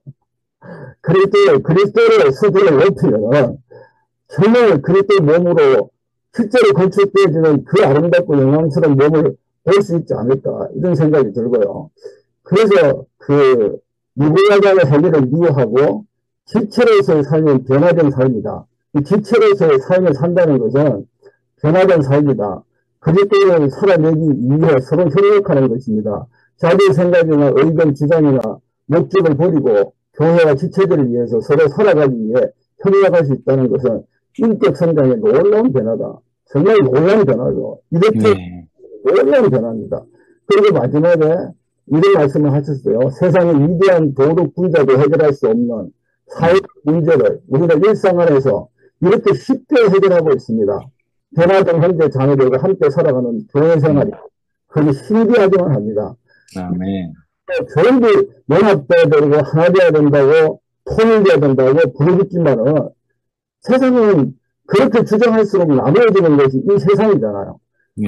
그리스도의 수준을 높이면, 정말 그리스도의 몸으로 실제로 건축되어지는 그 아름답고 영광스러운 몸을 볼 수 있지 않을까, 이런 생각이 들고요. 그래서 니골라당의 행위를 미워하고, 지체로서의 삶은 변화된 삶이다. 이 지체로서의 삶을 산다는 것은 변화된 삶이다. 그리스도를 살아내기 위해 서로 협력하는 것입니다. 자기 생각이나 의견, 주장이나 목적을 버리고 교회와 지체들을 위해서 서로 살아가기 위해 협력할 수 있다는 것은 인격 성장의 놀라운 변화다. 정말 놀라운 변화죠. 이렇게 놀라운 변화입니다. 그리고 마지막에 이런 말씀을 하셨어요. 세상의 위대한 도덕 분자도 해결할 수 없는 사회 문제를 우리가 일상 안에서 이렇게 쉽게 해결하고 있습니다. 변화된 현재 자녀들과 함께 살아가는 교회 생활이 그게 신기하기만 합니다. 아멘. 전부 연합돼야 되고 하나 돼야 된다고 통일돼야 된다고 부르짖지만은 세상은 그렇게 주장할수록 나누어지는 것이 이 세상이잖아요.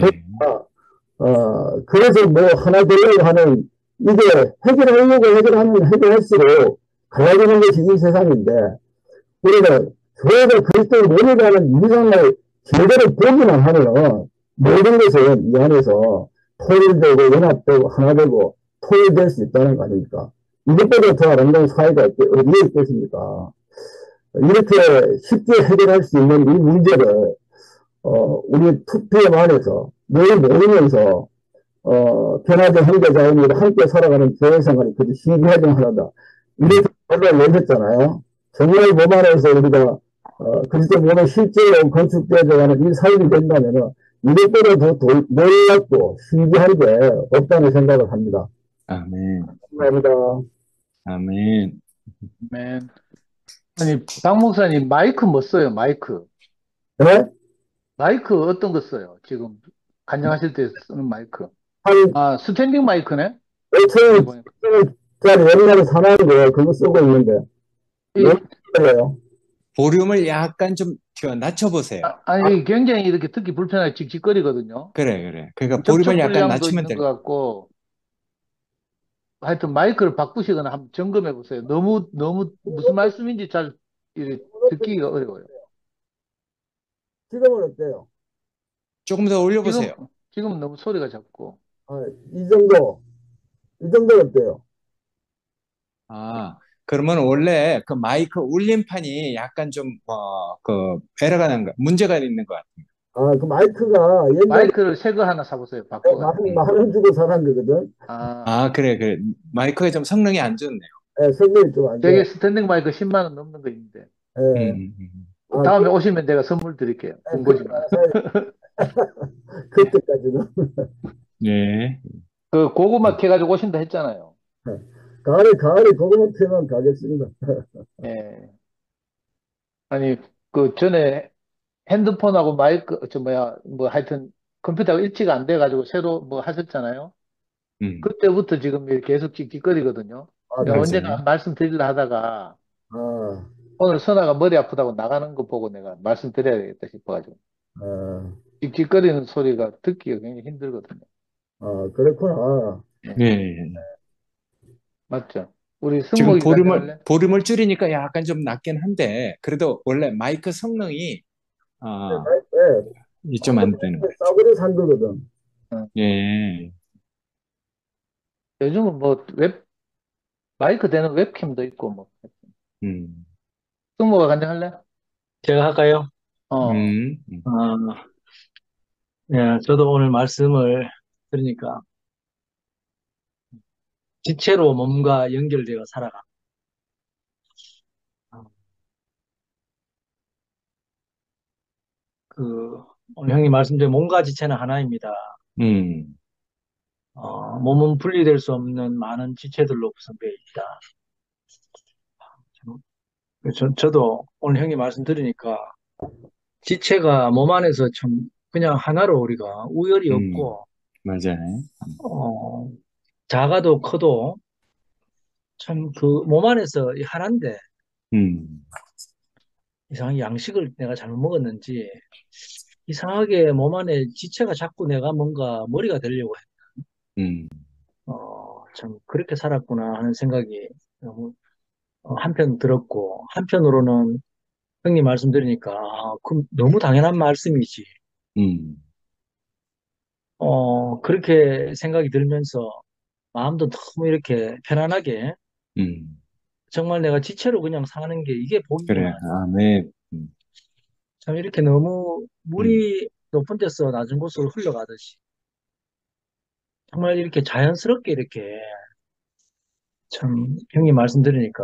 그래서 하나 되려고 하는 이게 해결할수록 갈라지는 것이 이 세상인데 우리가 교회가 그리스도의 몸이라는 이상을 제대로 보기만 하면 모든 것은 이 안에서 통일되고 연합되고 하나 되고 통일될 수 있다는 거 아닙니까? 이것보다 더 아름다운 사회가 어디에 있겠습니까? 이렇게 쉽게 해결할 수 있는 이 문제를 우리 투표에 반해서 늘 모이면서 편하게 형제자매로 함께 살아가는 교회 생활이 그저 시기하지 하나다. 이래서 오늘 얘기했잖아요. 정말 몸 안에서 우리가 그리스도 몸에 실제로 건축되어가는 이 삶이 된다면은 이것보다 더 놀랍고 신기한 게 없다는 생각을 합니다. 아멘. 감사합니다. 아멘. 아멘. 아니, 박 목사님, 마이크 뭐 써요, 마이크? 네? 마이크 어떤 거 써요? 지금 간증하실 때 쓰는 마이크. 한 아, 스탠딩 마이크네? 여기 5천원 보니까. 짜리 옛날에 사놓은 거 그거 쓰고 있는데 이, 너무 힘들어요. 볼륨을 약간 좀 낮춰보세요. 아니, 굉장히 이렇게 듣기 불편하게 직직거리거든요. 그래. 그러니까 접촉 볼륨을 약간 불량도 낮추면 있는 될 것 같고, 하여튼 마이크를 바꾸시거나 한번 점검해 보세요. 너무 무슨 말씀인지 잘 이렇게 듣기가 어려워요. 지금은 어때요? 조금 더 올려보세요. 지금은 너무 소리가 작고. 이 정도 어때요? 그러면 원래 그 마이크 울림판이 약간 좀, 에러가 난 문제가 있는 것 같아요. 그 마이크가 옛날에 마이크를 새 거 하나 사보세요. 바꿔가지고. 만 원 주고 사는 거거든. 그래. 마이크가 좀 성능이 안 좋네요. 네, 성능이 좀 안 좋아요. 되게 스탠딩 마이크 10만 원 넘는 거 있는데. 네. 다음에 오시면 내가 선물 드릴게요. 본거지만. 그때까지는. 네. 그 고구마 캐가지고 오신다 했잖아요. 가을에 고구마 캐만 가겠습니다. 예. 아니, 그 전에 핸드폰하고 마이크, 하여튼 컴퓨터가 일치가 안 돼가지고 새로 뭐 하셨잖아요. 그때부터 지금 이렇게 계속 찍찍거리거든요. 내가 언젠가 말씀드리려 하다가 오늘 선아가 머리 아프다고 나가는 거 보고 내가 말씀드려야 되겠다 싶어가지고. 찍찍거리는 소리가 듣기가 굉장히 힘들거든요. 그렇구나. 네. 맞죠? 우리 지금 승목이 할래? 볼륨을 줄이니까 약간 좀 낮긴 한데, 그래도 원래 마이크 성능이, 좀 안 되는 거예요. 싸구려 산 거거든. 예. 요즘은 마이크 되는 웹캠도 있고, 뭐. 승모가 간증할래? 제가 할까요? 예, 저도 오늘 말씀을 들으니까 지체로 몸과 연결되어 살아가. 오늘 형님 말씀대로 몸과 지체는 하나입니다. 몸은 분리될 수 없는 많은 지체들로 구성되어 있다. 저도 오늘 형님 말씀 들으니까 지체가 몸 안에서 참 그냥 하나로 우리가 우열이 없고, 맞아요. 작아도 커도 참 그 몸 안에서 하나인데, 이상하게 양식을 내가 잘못 먹었는지, 이상하게 몸 안에 지체가 자꾸 내가 뭔가 머리가 되려고 했다. 참 그렇게 살았구나 하는 생각이 너무 한편 들었고, 한편으로는 형님 말씀 들으니까 그럼 너무 당연한 말씀이지. 그렇게 생각이 들면서 마음도 너무 이렇게 편안하게 정말 내가 지체로 그냥 사는 게 이게 복이구나. 그래. 네. 참 이렇게 너무 물이 높은 데서 낮은 곳으로 흘러가듯이 정말 이렇게 자연스럽게 이렇게 참 형님 말씀 들으니까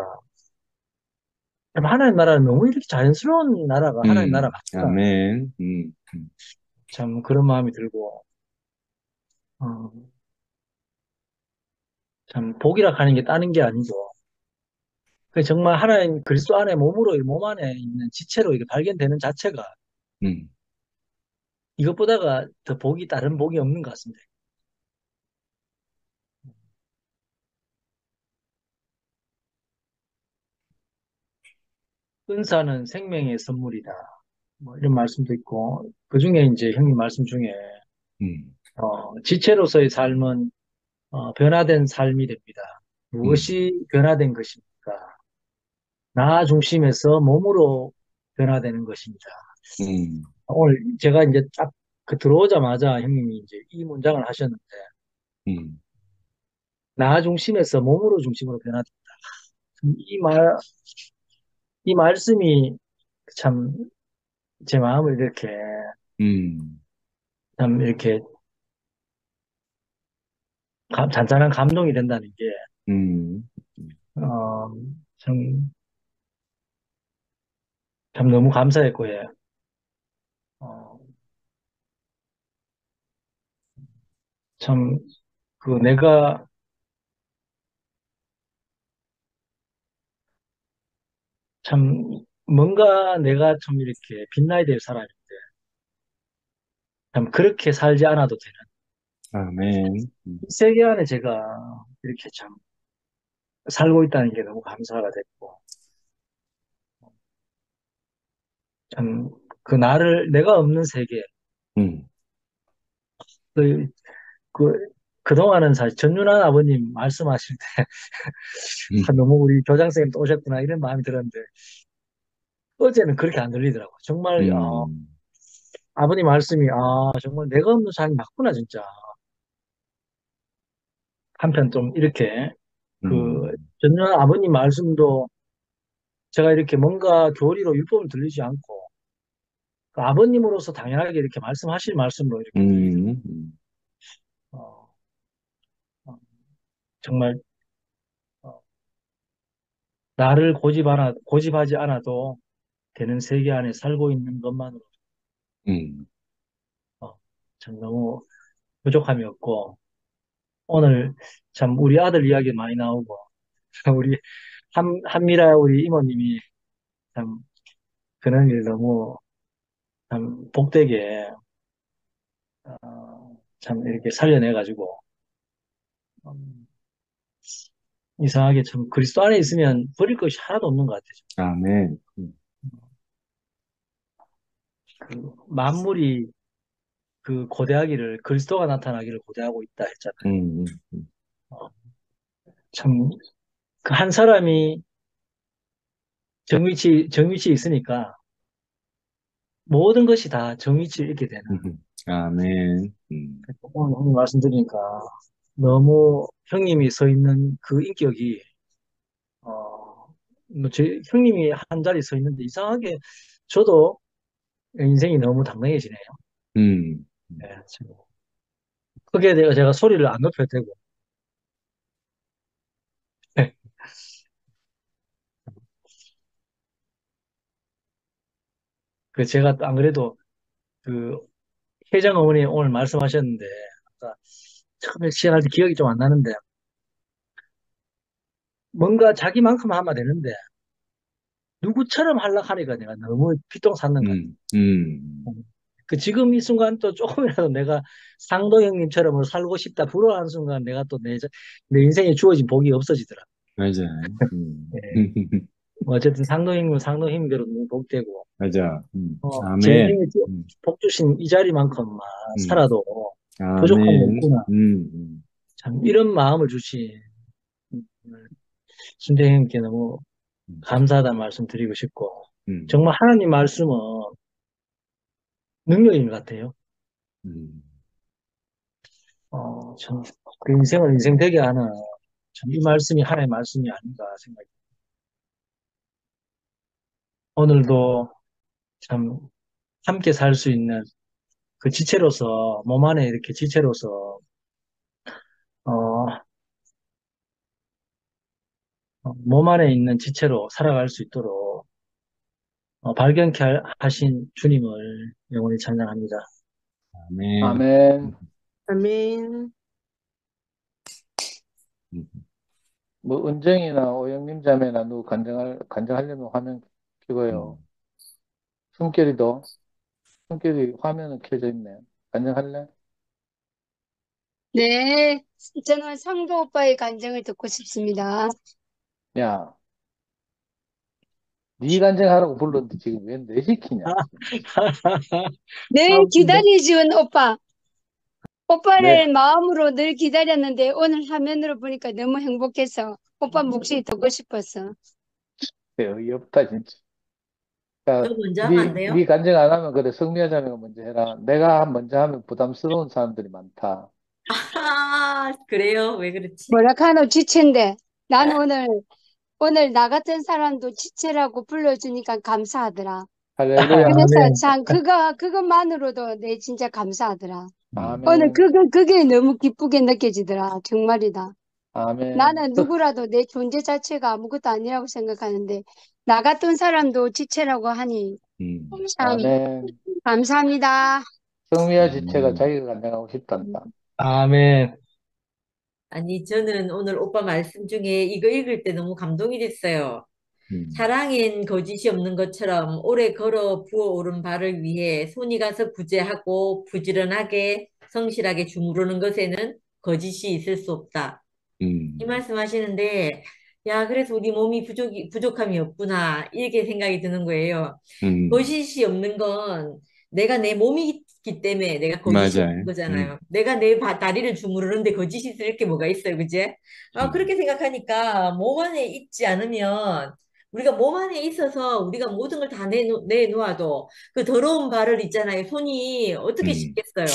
참 하나님 나라는 너무 이렇게 자연스러운 나라가 하나님 나라 같다. 아멘. 참 그런 마음이 들고 참 복이라 하는 게 따는 게 아니고 정말 하나님 그리스도 안에 몸으로 몸 안에 있는 지체로 이게 발견되는 자체가 이것보다가 더 복이 다른 복이 없는 것 같습니다. 은사는 생명의 선물이다. 뭐 이런 말씀도 있고 그 중에 이제 형님 말씀 중에 지체로서의 삶은 변화된 삶이 됩니다. 무엇이 변화된 것입니까? 나 중심에서 몸으로 변화되는 것입니다. 오늘 제가 이제 딱 들어오자마자 형님이 이제 이 문장을 하셨는데, 나 중심에서 몸으로 중심으로 변화된다. 이 말씀이 참 제 마음을 이렇게 음, 참 이렇게 잔잔한 감동이 된다는 게, 음, 어, 참, 참 너무 감사했고, 예. 어, 참, 내가, 참, 뭔가 내가 좀 이렇게 빛나야 될 사람인데, 참, 그렇게 살지 않아도 되는. 아멘. 이 세계 안에 제가 이렇게 참, 살고 있다는 게 너무 감사가 됐고, 참, 내가 없는 세계, 음, 그, 그, 그동안은 사실 전윤환 아버님 말씀하실 때, 아, 음, 너무 우리 교장 선생님 또 오셨구나, 이런 마음이 들었는데, 어제는 그렇게 안 들리더라고요. 정말, 음, 아버님 말씀이, 정말 내가 없는 삶이 맞구나, 진짜. 한편 좀 이렇게, 음, 전윤환 아버님 말씀도 제가 이렇게 뭔가 교리로 율법을 들리지 않고, 그 아버님으로서 당연하게 이렇게 말씀하실 말씀으로 이렇게 들리고, 음, 어, 어, 정말, 어, 나를 고집하지 않아도 되는 세계 안에 살고 있는 것만으로, 음, 어, 참 너무 부족함이 없고, 오늘 참 우리 아들 이야기 많이 나오고, 우리 한미라 우리 이모님이 참 그런 일 너무 참 복되게, 참 이렇게 살려내가지고, 음, 이상하게 참 그리스도 안에 있으면 버릴 것이 하나도 없는 것 같아요. 아멘. 만물이 고대하기를, 그리스도가 나타나기를 고대하고 있다 했잖아요. 음, 어, 참, 그 한 사람이 정위치에 있으니까 모든 것이 다 정위치에 있게 되는. 아멘. 오늘 말씀드리니까 너무 형님이 서 있는 그 인격이, 형님이 한 자리 서 있는데 이상하게 저도 인생이 너무 당당해지네요. 음, 네, 크게 제가 소리를 안 높여도 되고. 제가 안 그래도 그 혜정 어머니 오늘 말씀하셨는데, 아까 처음에 시작할 때 기억이 좀 안 나는데, 뭔가 자기만큼 하면 되는데, 누구처럼 하려고 하니까 내가 너무 피똥 샀는 것 같아요. 지금 이 순간 또 조금이라도 내가 상도 형님처럼 살고 싶다, 부러워하는 순간 내가 또 내 인생에 주어진 복이 없어지더라. 맞아. 네. 어쨌든 상도 형님은 상도 형님대로 너무 복되고, 맞아. 제 아멘. 인생에 복 주신 이 자리만큼만 살아도 부족함이 아멘. 없구나. 참, 이런 마음을 주신 순대형님께 너무 감사하다는 말씀 드리고 싶고, 정말 하나님 말씀은 능력인 것 같아요. 참, 그 인생을 인생되게 하는 참 이 말씀이 하나님의 말씀이 아닌가 생각이. 오늘도 참 함께 살 수 있는 그 지체로서, 몸 안에 이렇게 지체로서, 어, 몸 안에 있는 지체로 살아갈 수 있도록 발견케 하신 주님을 영원히 찬양합니다. 아멘. 아멘. 아멘. 뭐, 은정이나 오영님 자매나 누구 간증하려면 화면 켜고요. 숨결이 화면은 켜져 있네. 간증할래? 네, 저는 상도 오빠의 간증을 듣고 싶습니다. 야, 네 간증하라고 불렀는데 지금 왜 내 시키냐? 늘 근데 기다려준 오빠. 네, 오빠를 마음으로 늘 기다렸는데 오늘 화면으로 보니까 너무 행복해서 오빠 목소리 듣고 싶었어. 어이없다 진짜. 저 야, 먼저 하면 안 돼요? 네 간증 안 하면 그래 성미아 자매가 먼저 해라. 내가 먼저 하면 부담스러운 사람들이 많다. 그래요? 왜 그렇지? 뭐라카노 지체인데 난 오늘 나 같은 사람도 지체라고 불러주니까 감사하더라. 할렐루야. 그래서 아멘. 참 그것만으로도 내 진짜 감사하더라. 오늘 아멘. 그게 너무 기쁘게 느껴지더라. 정말이다. 아멘. 나는 누구라도 내 존재 자체가 아무것도 아니라고 생각하는데 나 같은 사람도 지체라고 하니 참 아멘. 감사합니다. 성미야 지체가 자기가 간증하고 싶단다. 아멘. 아니, 저는 오늘 오빠 말씀 중에 이거 읽을 때 너무 감동이 됐어요. 사랑엔 거짓이 없는 것처럼 오래 걸어 부어오른 발을 위해 손이 가서 구제하고 부지런하게 성실하게 주무르는 것에는 거짓이 있을 수 없다. 이 말씀 하시는데, 야, 그래서 우리 몸이 부족함이 없구나. 이렇게 생각이 드는 거예요. 거짓이 없는 건 내가 내 몸이기 때문에 내가 거짓이 없는 맞아요. 거잖아요. 내가 내 다리를 주무르는데 거짓이 있을 게 뭐가 있어요. 그제? 그렇게 생각하니까 몸 안에 있지 않으면 우리가 몸 안에 있어서 우리가 모든 걸 다 내놓아도 그 더러운 발을 있잖아요. 손이 어떻게 씻겠어요?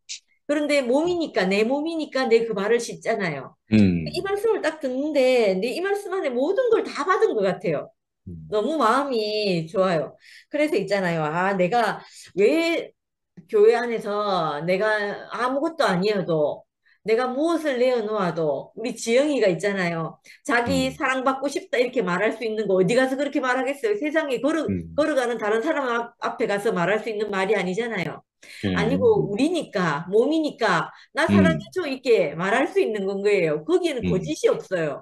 그런데 몸이니까, 내 몸이니까 내 그 발을 씻잖아요. 이 말씀을 딱 듣는데, 내 이 말씀 안에 모든 걸 다 받은 것 같아요. 너무 마음이 좋아요. 그래서 있잖아요. 내가 왜 교회 안에서 내가 아무것도 아니어도 내가 무엇을 내어놓아도 우리 지영이가 있잖아요. 자기 사랑받고 싶다 이렇게 말할 수 있는 거 어디 가서 그렇게 말하겠어요. 세상에 걸어가는 다른 사람 앞에 가서 말할 수 있는 말이 아니잖아요. 아니고 우리니까 몸이니까 나 사랑해줘 이렇게 말할 수 있는 건 거예요. 거기에는 거짓이 없어요.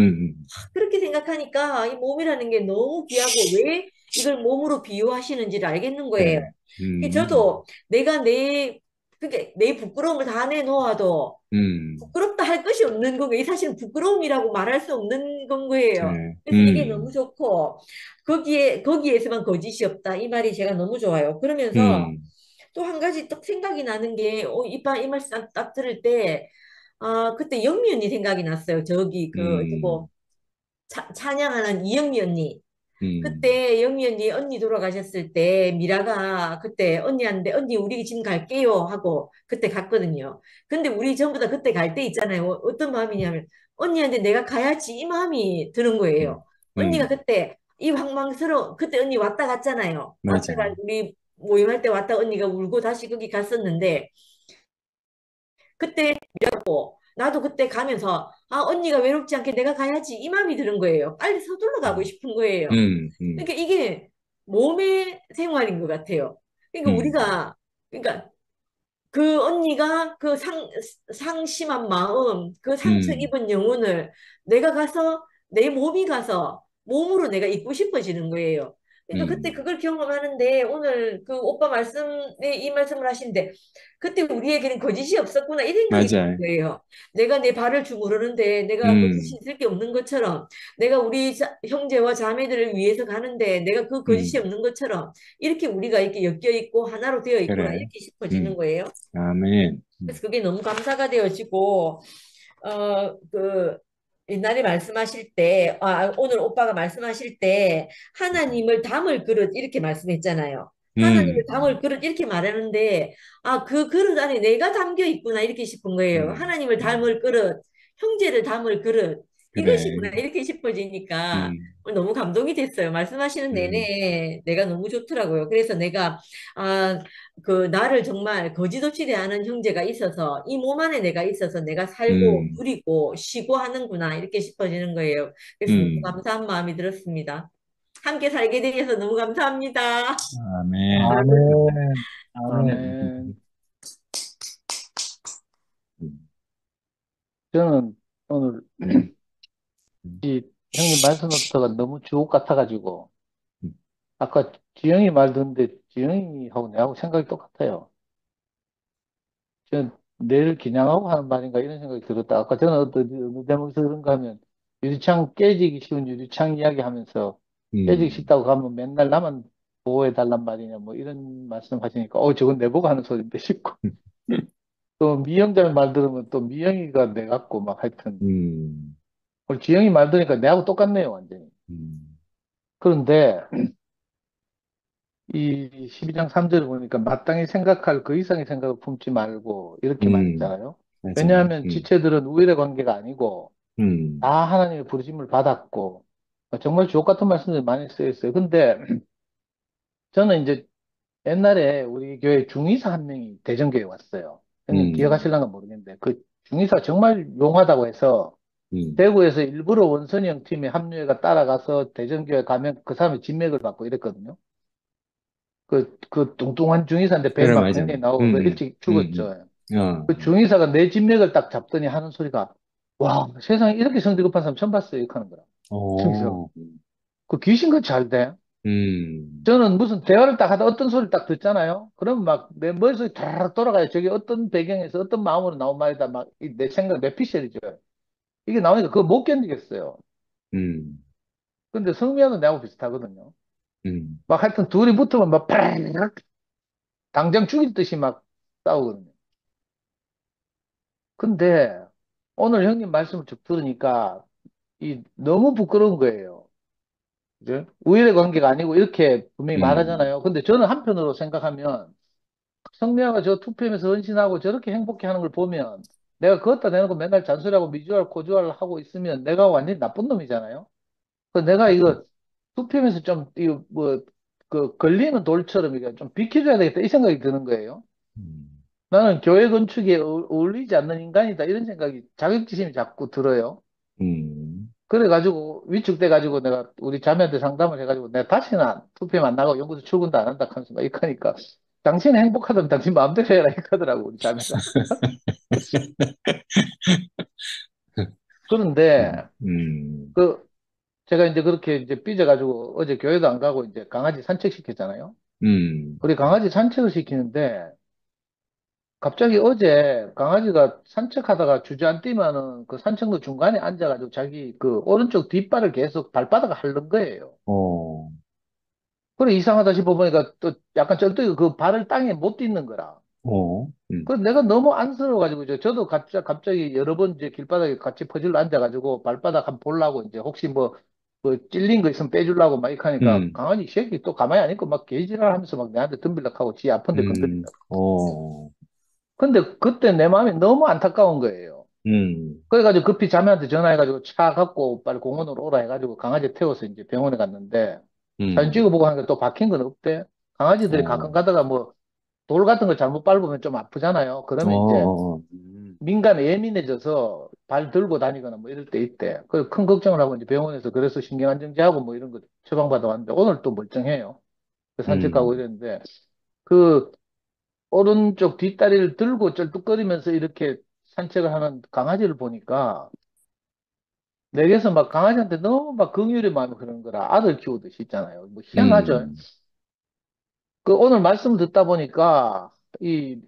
그렇게 생각하니까 이 몸이라는 게 너무 귀하고 왜 이걸 몸으로 비유하시는지를 알겠는 거예요. 저도 내가 그게 내 부끄러움을 다 내놓아도 부끄럽다 할 것이 없는 거예요. 사실은 부끄러움이라고 말할 수 없는 건 거예요. 그래서 이게 너무 좋고 거기에서만 거짓이 없다. 이 말이 제가 너무 좋아요. 그러면서 또 한 가지 딱 생각이 나는 게 이 말씀 딱 들을 때 그때 영미 언니 생각이 났어요. 저기 누구 찬양하는 이영미 언니. 그때 영미 언니 돌아가셨을 때 미라가 그때 언니한테 언니 우리 지금 갈게요 하고 그때 갔거든요. 근데 우리 전부 다 그때 갈 때 있잖아요. 어떤 마음이냐면 언니한테 내가 가야지 이 마음이 드는 거예요. 언니가 그때 이 황망스러운 그때 언니 왔다 갔잖아요. 왔다 가 우리 모임할 때 왔다 언니가 울고 다시 거기 갔었는데 그때 미라고 나도 그때 가면서 언니가 외롭지 않게 내가 가야지 이 마음이 드는 거예요. 빨리 서둘러 가고 싶은 거예요. 그러니까 이게 몸의 생활인 것 같아요. 그러니까 그러니까 그 언니가 그 상심한 마음, 그 상처 입은 영혼을 내가 가서 내 몸이 가서 몸으로 내가 입고 싶어지는 거예요. 그러니까 그때 그걸 경험하는데 오늘 그 오빠 말씀에 이 말씀을 하신데 그때 우리에게는 거짓이 없었구나 이 생각이 드는 맞아요. 거예요. 내가 내 발을 주무르는데 내가 거짓이 있을 게 없는 것처럼 내가 우리 형제와 자매들을 위해서 가는데 내가 그 거짓이 없는 것처럼 이렇게 우리가 이렇게 엮여 있고 하나로 되어 있구나 그래. 이렇게 싶어지는 거예요. 아멘. 그래서 그게 너무 감사가 되어지고 옛날에 말씀하실 때, 오늘 오빠가 말씀하실 때, 하나님을 담을 그릇, 이렇게 말씀했잖아요. 하나님을 담을 그릇, 이렇게 말하는데, 그 그릇 안에 내가 담겨 있구나, 이렇게 싶은 거예요. 하나님을 담을 그릇, 형제를 담을 그릇, 그래. 이것이구나, 이렇게 싶어지니까 너무 감동이 됐어요. 말씀하시는 내내 내가 너무 좋더라고요. 그래서 내가, 나를 정말 거짓없이 대하는 형제가 있어서, 이 몸 안에 내가 있어서 내가 살고, 누리고, 쉬고 하는구나, 이렇게 싶어지는 거예요. 그래서 너무 감사한 마음이 들었습니다. 함께 살게 되어서 너무 감사합니다. 아멘. 아멘. 아멘. 아멘. 저는 오늘 이 형님 말씀부터가 너무 주옥 같아가지고 아까 지영이 말 듣는데 지영이하고 내하고 생각이 똑같아요. 저는 내를 겨냥하고 하는 말인가 이런 생각이 들었다. 아까 저는 어느 대목에서 그런가 하면 유리창 깨지기 쉬운 유리창 이야기 하면서 깨지기 쉽다고 가면 맨날 나만 보호해달란 말이냐 뭐 이런 말씀 하시니까 저건 내보고 하는 소리인데 싶고 또 미영자의 말 들으면 또 미영이가 내 같고 막 하여튼 오늘 지영이 말 들으니까 내하고 똑같네요 완전히. 그런데 이 12장 3절을 보니까 마땅히 생각할 그 이상의 생각을 품지 말고 이렇게 말했잖아요. 맞아요. 왜냐하면 지체들은 우열의 관계가 아니고 다 음. 하나님의 부르심을 받았고 정말 주옥 같은 말씀들이 많이 쓰여 있어요. 근데 저는 이제 옛날에 우리 교회 중의사 한 명이 대전교회 왔어요. 형님 기억하실랑가 모르겠는데 그 중의사 정말 용하다고 해서 대구에서 일부러 원선형 팀에 합류해가 따라가서 대전교회 가면 그 사람의 진맥을 받고 이랬거든요. 그 뚱뚱한 중의사인데 배 그래, 막 맞아. 굉장히 나오고 그 일찍 죽었죠. 어, 그 중의사가 내 진맥을 딱 잡더니 하는 소리가 와, 세상에 이렇게 성질 급한 사람 처음 봤어요. 이렇게 하는 거라. 중의사가. 어, 그 귀신같이 잘 돼. 음, 저는 무슨 대화를 딱 하다 어떤 소리를 딱 듣잖아요. 그러면 막 내 머릿속이 다 돌아가요. 저게 어떤 배경에서 어떤 마음으로 나온 말이다. 막 내 생각, 내 피셜이죠. 이게 나오니까 그거 못 견디겠어요. 음, 근데 성미하고 내하고 비슷하거든요. 음, 막 하여튼 둘이 붙으면 막 파락 당장 죽일 듯이 막 싸우거든요. 근데 오늘 형님 말씀을 쭉 들으니까 너무 부끄러운 거예요. 그죠? 우일의 관계가 아니고 이렇게 분명히 음, 말하잖아요. 근데 저는 한편으로 생각하면 성미아가 저 투표하면서 헌신하고 저렇게 행복해 하는 걸 보면 내가 그것다 내놓고 맨날 잔소리하고 미주알 고주알 하고 있으면 내가 완전히 나쁜 놈이잖아요. 그 내가 이거 투표하면서 좀, 이거 뭐, 그 걸리는 돌처럼 이게 좀 비켜줘야 되겠다 이 생각이 드는 거예요. 음, 나는 교회 건축에 어울리지 않는 인간이다 이런 생각이 자격지심이 자꾸 들어요. 음. 그래가지고 위축돼가지고 내가 우리 자매한테 상담을 해가지고 내가 다시는 투표만 안 나가고 연구소 출근도 안 한다 하면서 막 이렇게 하니까 당신은 행복하다면 당신 마음대로 해라 이렇게 하더라고 우리 자매가. 그런데 음, 그 제가 이제 그렇게 이제 삐져가지고 어제 교회도 안 가고 이제 강아지 산책시켰잖아요. 음, 우리 강아지 산책을 시키는데 갑자기 어제 강아지가 산책하다가 주저앉으면은 그 산책로 중간에 앉아가지고 자기 그 오른쪽 뒷발을 계속 발바닥을 핥는 거예요. 어, 그래 이상하다 싶어보니까 또 약간 쩔뚝이 그 발을 땅에 못 딛는 거라. 어, 그래서 내가 너무 안쓰러워가지고 저도 갑자기 여러 번 이제 길바닥에 같이 퍼질러 앉아가지고 발바닥 한번 보려고 이제 혹시 뭐 찔린 거 있으면 빼주려고 막 이렇게 하니까 음, 강아지 이 새끼 또 가만히 안 있고 막 개지랄 하면서 막 내한테 덤빌락 하고 지 아픈데 건드린다. 어, 근데 그때 내 마음이 너무 안타까운 거예요. 음, 그래가지고 급히 자매한테 전화해가지고 차 갖고 빨리 공원으로 오라 해가지고 강아지 태워서 이제 병원에 갔는데 사진 음, 찍어보고 하니까 또 박힌 건 없대. 강아지들이 가끔 어, 가다가 뭐 돌 같은 거 잘못 밟으면 좀 아프잖아요. 어, 그러면 이제 어, 민감에 예민해져서 발 들고 다니거나 뭐 이럴 때 있대. 그 큰 걱정을 하고 이제 병원에서 그래서 신경안정제하고 뭐 이런 거 처방받아 왔는데 오늘 또 멀쩡해요. 그 산책 가고 음, 이랬는데 그 오른쪽 뒷다리를 들고 쩔뚝거리면서 이렇게 산책을 하는 강아지를 보니까 내게서 막 강아지한테 너무 막 긍휼의 마음이 그런 거라 아들 키우듯이 있잖아요. 뭐 희한하죠. 음, 그 오늘 말씀을 듣다 보니까 이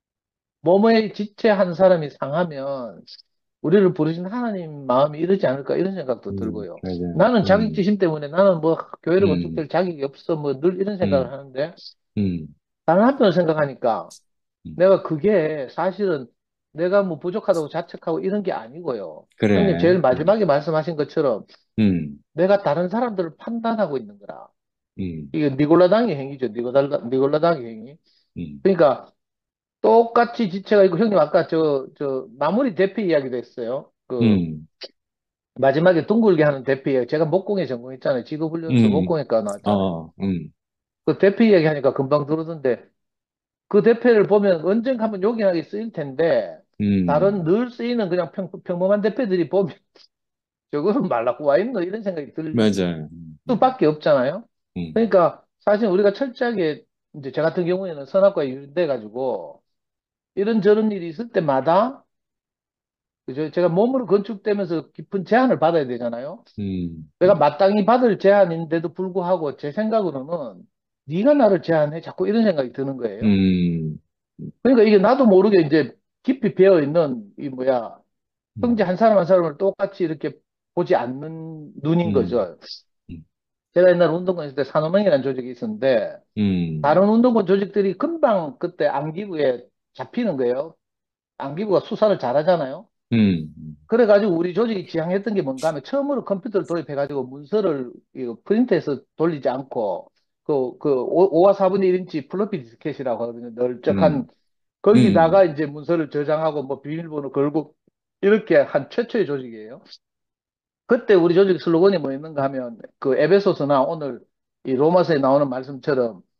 몸의 지체 한 사람이 상하면 우리를 부르신 하나님 마음이 이러지 않을까 이런 생각도 들고요. 맞아요. 나는 자격지심 때문에 나는 뭐 교회를 음, 건축될 자격이 없어 뭐 늘 이런 생각을 음, 하는데 음, 다른 한편으로 생각하니까 음. 내가 그게 사실은 내가 뭐 부족하다고 자책하고 이런 게 아니고요. 형님 그래. 제일 마지막에 말씀하신 것처럼 음, 내가 다른 사람들을 판단하고 있는 거라. 음, 이게 니골라당의 행위죠. 니골라당의 행위. 음, 그러니까 똑같이 지체가 있고 형님 아까 저 마무리 대피 이야기도 했어요. 그 음, 마지막에 둥글게 하는 대피 이야기. 제가 목공에 전공했잖아요. 직업훈련소 음, 목공학과 나왔잖아요. 어, 그 대피 이야기 하니까 금방 들어오던데 그 대패를 보면 언젠가 한번 요긴하게 쓰일 텐데 다른 음, 늘 쓰이는 그냥 평범한 대패들이 보면 저거는 말라고 와 있노 이런 생각이 들 맞아요. 수밖에 없잖아요. 음, 그러니까 사실 우리가 철저하게 이제 저 같은 경우에는 선악과에 유인돼 가지고 이런저런 일이 있을 때마다 그죠? 제가 몸으로 건축되면서 깊은 제한을 받아야 되잖아요. 음, 내가 마땅히 받을 제한인데도 불구하고 제 생각으로는 네가 나를 제한해 자꾸 이런 생각이 드는 거예요. 음, 그러니까 이게 나도 모르게 이제 깊이 배어 있는 이 뭐야 형제 음, 한 사람 한 사람을 똑같이 이렇게 보지 않는 눈인 음, 거죠. 제가 옛날 운동권 있을 때 산호맹이라는 조직이 있었는데 음, 다른 운동권 조직들이 금방 그때 안기부에 잡히는 거예요. 안기부가 수사를 잘하잖아요. 음, 그래가지고 우리 조직이 지향했던 게 뭔가 하면 처음으로 컴퓨터를 도입해가지고 문서를 이거 프린트해서 돌리지 않고 그 5와 4분의 1인치 플로피 디스켓이라고 하거든요. 널쩍한 음, 거기다가 음, 이제 문서를 저장하고 뭐 비밀번호 걸고 이렇게 한 최초의 조직이에요. 그때 우리 조직 슬로건이 뭐였는가 하면 그 에베소서나 오늘 이 로마서에 나오는 말씀처럼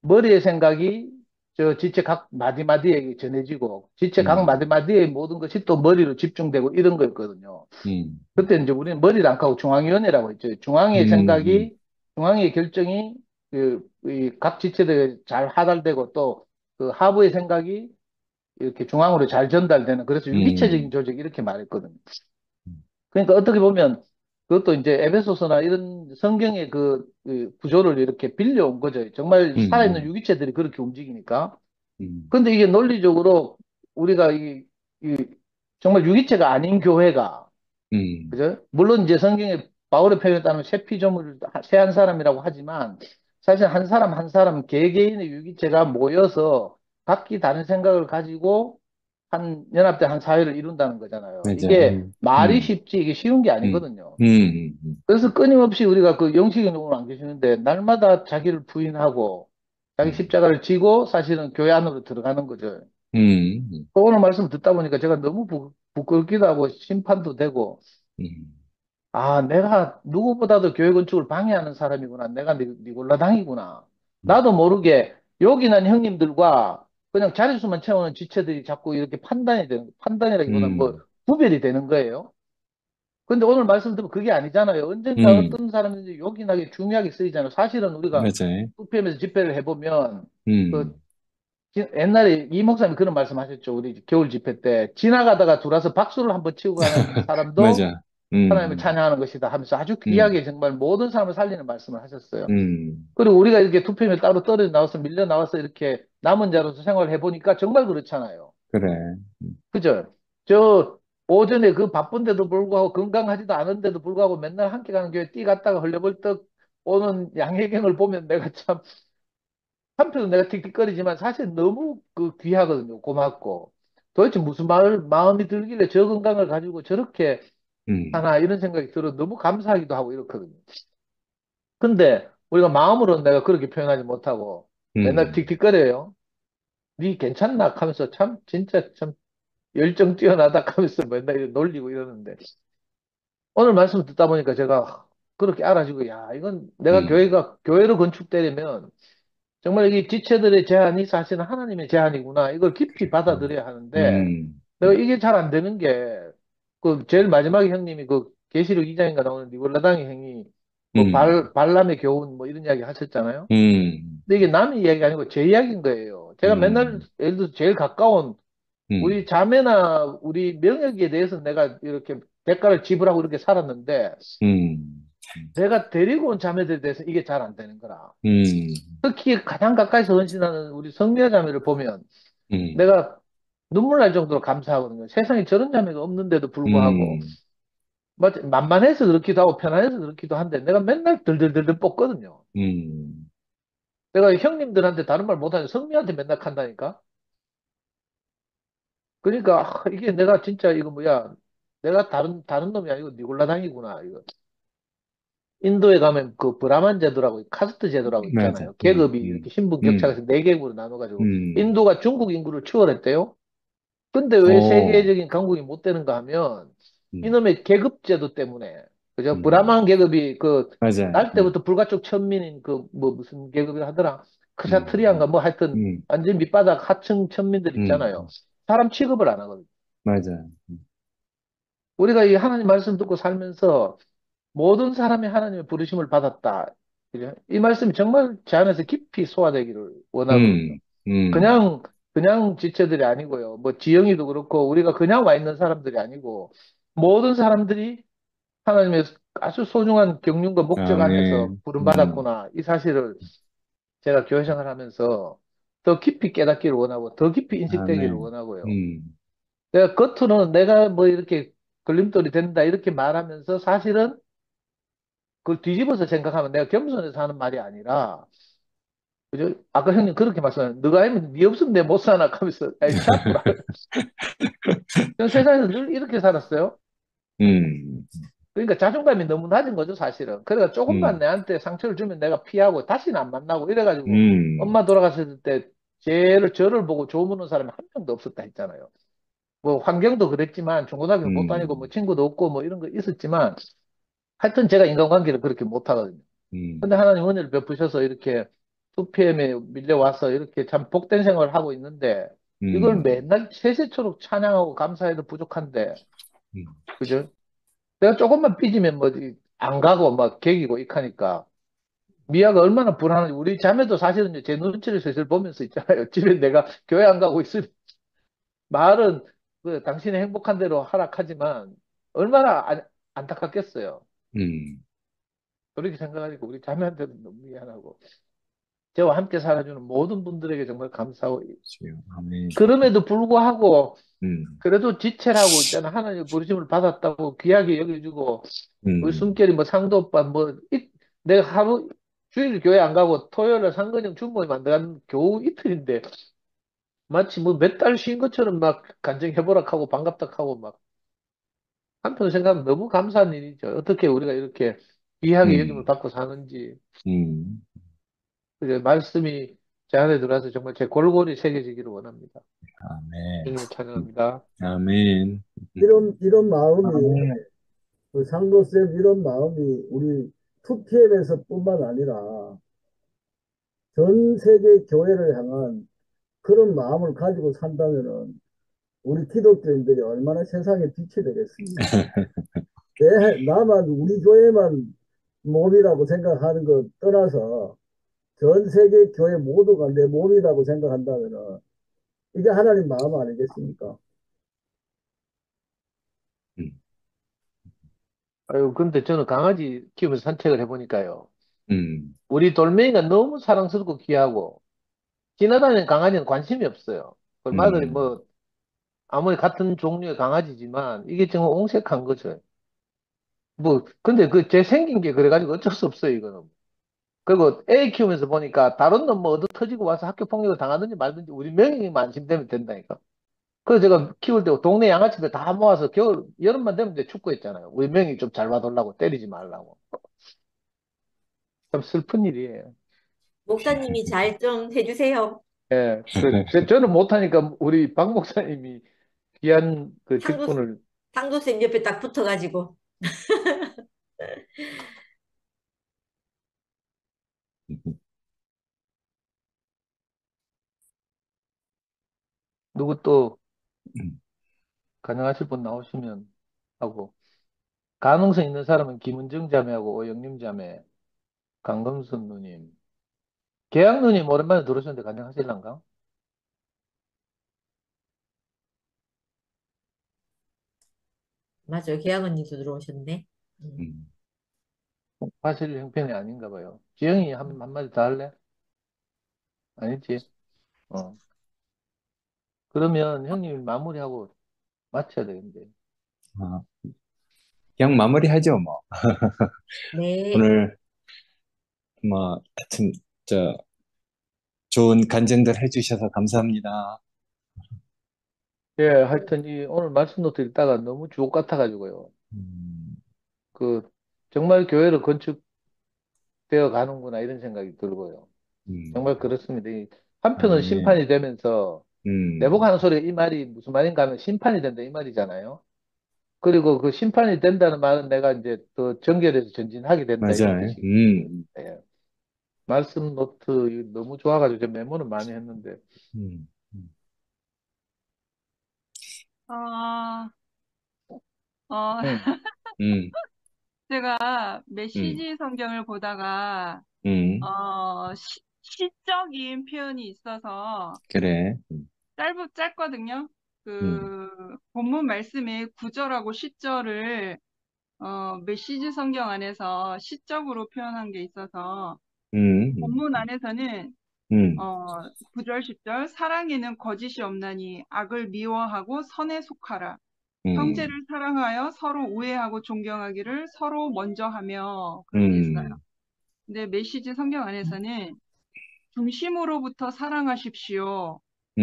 머리의 생각이 저 지체 각 마디마디에 전해지고 지체 각 마디마디의 모든 것이 또 머리로 집중되고 이런 거였거든요. 그때 이제 우리는 머리를 안 까고 중앙위원회라고 했죠. 중앙의 생각이, 중앙의 결정이 각 지체들에 잘 하달되고 또 그 하부의 생각이 이렇게 중앙으로 잘 전달되는, 그래서 유기체적인 조직 이렇게 말했거든요. 그러니까 어떻게 보면 그것도 이제 에베소서나 이런 성경의 그 구조를 이렇게 빌려온 거죠. 정말 살아있는 유기체들이 그렇게 움직이니까. 근데 이게 논리적으로 우리가 이 정말 유기체가 아닌 교회가, 그죠? 물론 이제 성경에 바울의 표현에 따르면 새 피조물, 새 한 사람이라고 하지만 사실 한 사람 한 사람 개개인의 유기체가 모여서 각기 다른 생각을 가지고 한 연합된 한 사회를 이룬다는 거잖아요. 맞아. 이게 말이 쉽지 이게 쉬운 게 아니거든요. 그래서 끊임없이 우리가 그 영식이 오늘 안 계시는데 날마다 자기를 부인하고 자기 십자가를 지고 사실은 교회 안으로 들어가는 거죠. 오늘 말씀 듣다 보니까 제가 너무 부끄럽기도 하고 심판도 되고, 아, 내가 누구보다도 교회 건축을 방해하는 사람이구나. 내가 니골라당이구나. 나도 모르게 요긴한 형님들과 그냥 자릿수만 채우는 지체들이 자꾸 이렇게 판단이라기보다 뭐 구별이 되는 거예요. 근데 오늘 말씀 들으면 그게 아니잖아요. 언젠가 어떤 사람인지 요긴하게 중요하게 쓰이잖아요. 사실은 우리가 맞아요. UPM에서 집회를 해보면 음, 옛날에 이 목사님이 그런 말씀 하셨죠. 우리 겨울 집회 때 지나가다가 들어와서 박수를 한번 치고 가는 사람도 맞아. 하나님을 찬양하는 것이다 하면서 아주 귀하게 정말 모든 사람을 살리는 말씀을 하셨어요. 음, 그리고 우리가 이렇게 투표에 따로 떨어져 나와서 밀려 나와서 이렇게 남은 자로서 생활을 해보니까 정말 그렇잖아요. 그래. 그죠? 저 오전에 그 바쁜데도 불구하고 건강하지도 않은데도 불구하고 맨날 함께 가는 교회 뛰 갔다가 헐레벌떡 오는 양혜경을 보면 내가 참 한편으로 내가 틱틱거리지만 사실 너무 그 귀하거든요. 고맙고. 도대체 무슨 마음이 들길래 저 건강을 가지고 저렇게 하나 이런 생각이 들어 너무 감사하기도 하고 이렇거든요. 근데 우리가 마음으로는 내가 그렇게 표현하지 못하고 맨날 틱틱거려요. 니 괜찮나? 하면서 참 진짜 참 열정 뛰어나다 하면서 맨날 이렇게 놀리고 이러는데 오늘 말씀 듣다 보니까 제가 그렇게 알아지고 야 이건 내가 교회로 건축되려면 정말 이게 지체들의 제안이 사실은 하나님의 제안이구나. 이걸 깊이 받아들여야 하는데, 내가 이게 잘 안 되는 게, 그, 제일 마지막에 형님이 그, 계시록 2장인가 나오는 니골라당의 행위, 뭐, 발람의 교훈, 뭐, 이런 이야기 하셨잖아요. 근데 이게 남의 이야기 아니고 제 이야기인 거예요. 제가 맨날, 예를 들어서 제일 가까운, 우리 자매나 우리 명예에 대해서 내가 이렇게 대가를 지불하고 이렇게 살았는데, 내가 데리고 온 자매들에 대해서 이게 잘 안 되는 거라. 특히 가장 가까이서 헌신하는 우리 성미아 자매를 보면 내가 눈물 날 정도로 감사하거든요. 세상에 저런 자매가 없는데도 불구하고 만만해서 그렇기도 하고 편안해서 그렇기도 한데 내가 맨날 들들들들 뽑거든요. 내가 형님들한테 다른 말 못하는데 성미한테 맨날 간다니까. 그러니까 이게 내가 진짜 이거 뭐야 내가 다른 놈이 아니고 니골라당이구나 이거. 인도에 가면 그 브라만 제도라고 카스트 제도라고 맞아. 있잖아요. 계급이 이렇게 신분 격차가 있어 네 계급으로 나눠가지고 인도가 중국 인구를 추월했대요. 근데 왜 세계적인 강국이 못 되는가 하면 이놈의 계급 제도 때문에 그죠? 브라만 계급이 그 맞아. 날 때부터 불가촉 천민인 그 뭐 무슨 계급이 하더라 크샤트리안가 뭐 하여튼 완전 밑바닥 하층 천민들 있잖아요. 사람 취급을 안 하거든요. 맞아. 우리가 이 하나님 말씀 듣고 살면서 모든 사람이 하나님의 부르심을 받았다. 그죠? 이 말씀이 정말 제 안에서 깊이 소화되기를 원하거든요. 그냥 지체들이 아니고요. 뭐 지영이도 그렇고 우리가 그냥 와 있는 사람들이 아니고 모든 사람들이 하나님의 아주 소중한 경륜과 목적 안에서 아멘. 부름받았구나. 이 사실을 제가 교회 생활하면서 더 깊이 깨닫기를 원하고 더 깊이 인식되기를 아멘. 원하고요. 내가 겉으로는 내가 뭐 이렇게 걸림돌이 된다 이렇게 말하면서 사실은 그걸 뒤집어서 생각하면 내가 겸손해서 하는 말이 아니라, 그죠? 아까 형님 그렇게 말씀하셨는데, 너가 아니면 네 없으면 내 못 사나 하면서, 아이, 자꾸라. 저는 세상에서 늘 이렇게 살았어요. 그러니까 자존감이 너무 낮은 거죠, 사실은. 그러니까 조금만 내한테 상처를 주면 내가 피하고 다시는 안 만나고 이래가지고, 엄마 돌아가셨을 때, 저를 보고 조무는 사람이 한 명도 없었다 했잖아요. 뭐 환경도 그랬지만, 중고등학교 못 다니고, 뭐 친구도 없고, 뭐 이런 거 있었지만, 하여튼 제가 인간관계를 그렇게 못하거든요. 근데 하나님 은혜를 베푸셔서 이렇게 2PM에 밀려와서 이렇게 참 복된 생활을 하고 있는데 이걸 맨날 세세토록 찬양하고 감사해도 부족한데, 그죠? 내가 조금만 삐지면 뭐 안 가고 막 개기고 익하니까 미아가 얼마나 불안한지. 우리 자매도 사실은 제 눈치를 슬슬 보면서 있잖아요. 집에 내가 교회 안 가고 있으면 말은 그 당신의 행복한 대로 하락하지만 얼마나 안타깝겠어요. 그렇게 생각하니까 우리 자매한테도 너무 미안하고 저와 함께 살아주는 모든 분들에게 정말 감사하고, 아멘. 그럼에도 불구하고 그래도 지체라고 있잖아. 하나님의 부르심을 받았다고 귀하게 여겨주고 우리 숨결이 뭐 상도 오빠 뭐 내가 하루 주일 교회 안 가고 토요일에 상근형 중모임 안 들어가는 겨우 이틀인데 마치 뭐 몇 달 쉰 것처럼 막 간증해보락하고 반갑다하고 막 한편 생각하면 너무 감사한 일이죠. 어떻게 우리가 이렇게 귀하게 여김을 받고 사는지. 그래서 말씀이 제 안에 들어와서 정말 제 골골이 새겨지기를 원합니다. 아멘. 주님을 찬양합니다. 아멘. 이런 마음이, 아멘. 그 상도쌤 이런 마음이 우리 2PM에서 뿐만 아니라 전 세계 교회를 향한 그런 마음을 가지고 산다면은 우리 기독교인들이 얼마나 세상에 빛이 되겠습니까? 나만, 우리 교회만 몸이라고 생각하는 것 떠나서 전 세계 교회 모두가 내 몸이라고 생각한다면은 이게 하나님 마음 아니겠습니까? 아유, 근데 저는 강아지 키우면서 산책을 해보니까요. 음, 우리 돌멩이가 너무 사랑스럽고 귀하고, 지나다니는 강아지는 관심이 없어요. 얼마들이 음, 뭐, 아무리 같은 종류의 강아지지만, 이게 정말 옹색한 거죠. 뭐, 근데 그, 제 생긴 게 그래가지고 어쩔 수 없어요, 이거는. 그리고 애 키우면서 보니까, 다른 놈 뭐 얻어 터지고 와서 학교 폭력을 당하든지 말든지, 우리 명예만 안심되면 된다니까. 그래서 제가 키울 때 동네 양아치들 다 모아서 여름만 되면 이제 축구했잖아요. 우리 명예 좀 잘 봐달라고, 때리지 말라고. 참 슬픈 일이에요. 목사님이 잘 좀 해주세요. 예, 저는 못하니까 우리 박 목사님이 귀한 그 상도, 직분을, 상도쌤 옆에 딱 붙어가지고. 누구 또 음, 가능하실 분 나오시면 하고, 가능성 있는 사람은 김은정 자매하고 오영림 자매, 강금순 누님, 계양 누님 오랜만에 들어오셨는데 가능하실란가? 맞아요. 계약 언니도 들어오셨네. 음. 사실 형편이 아닌가 봐요. 지영이 한마디 더 할래? 아니지? 어. 그러면 형님이 마무리하고 마쳐야 되겠는데. 아, 그냥 마무리하죠, 뭐. 네. 오늘, 뭐, 하여튼, 좋은 간증들 해주셔서 감사합니다. 예, 하여튼 오늘 말씀 노트 읽다가 너무 주옥 같아가지고요. 음, 그 정말 교회를 건축되어 가는구나 이런 생각이 들고요. 정말 그렇습니다. 한편은 아멘. 심판이 되면서 내복하는 소리가 이 말이 무슨 말인가 하면 심판이 된다 이 말이잖아요. 그리고 그 심판이 된다는 말은 내가 이제 더 정결해서 전진하게 된다 이런 맞아요. 뜻이거든요. 예. 말씀 노트 너무 좋아가지고 제가 메모는 많이 했는데. 음, 음, 어, 어, 음, 음, 제가 음, 메시지 성경을 보다가, 음, 시적인 표현이 있어서 그래. 짧거든요. 음, 그 본문 말씀에 9절하고 10절을 메시지 성경 안에서 시적으로 표현한 게 있어서 음, 본문 안에서는 음, 9절, 10절 사랑에는 거짓이 없나니 악을 미워하고 선에 속하라. 형제를 음, 사랑하여 서로 우애하고 존경하기를 서로 먼저 하며 그렇게 있어요. 음, 근데 메시지 성경 안에서는 중심으로부터 사랑하십시오.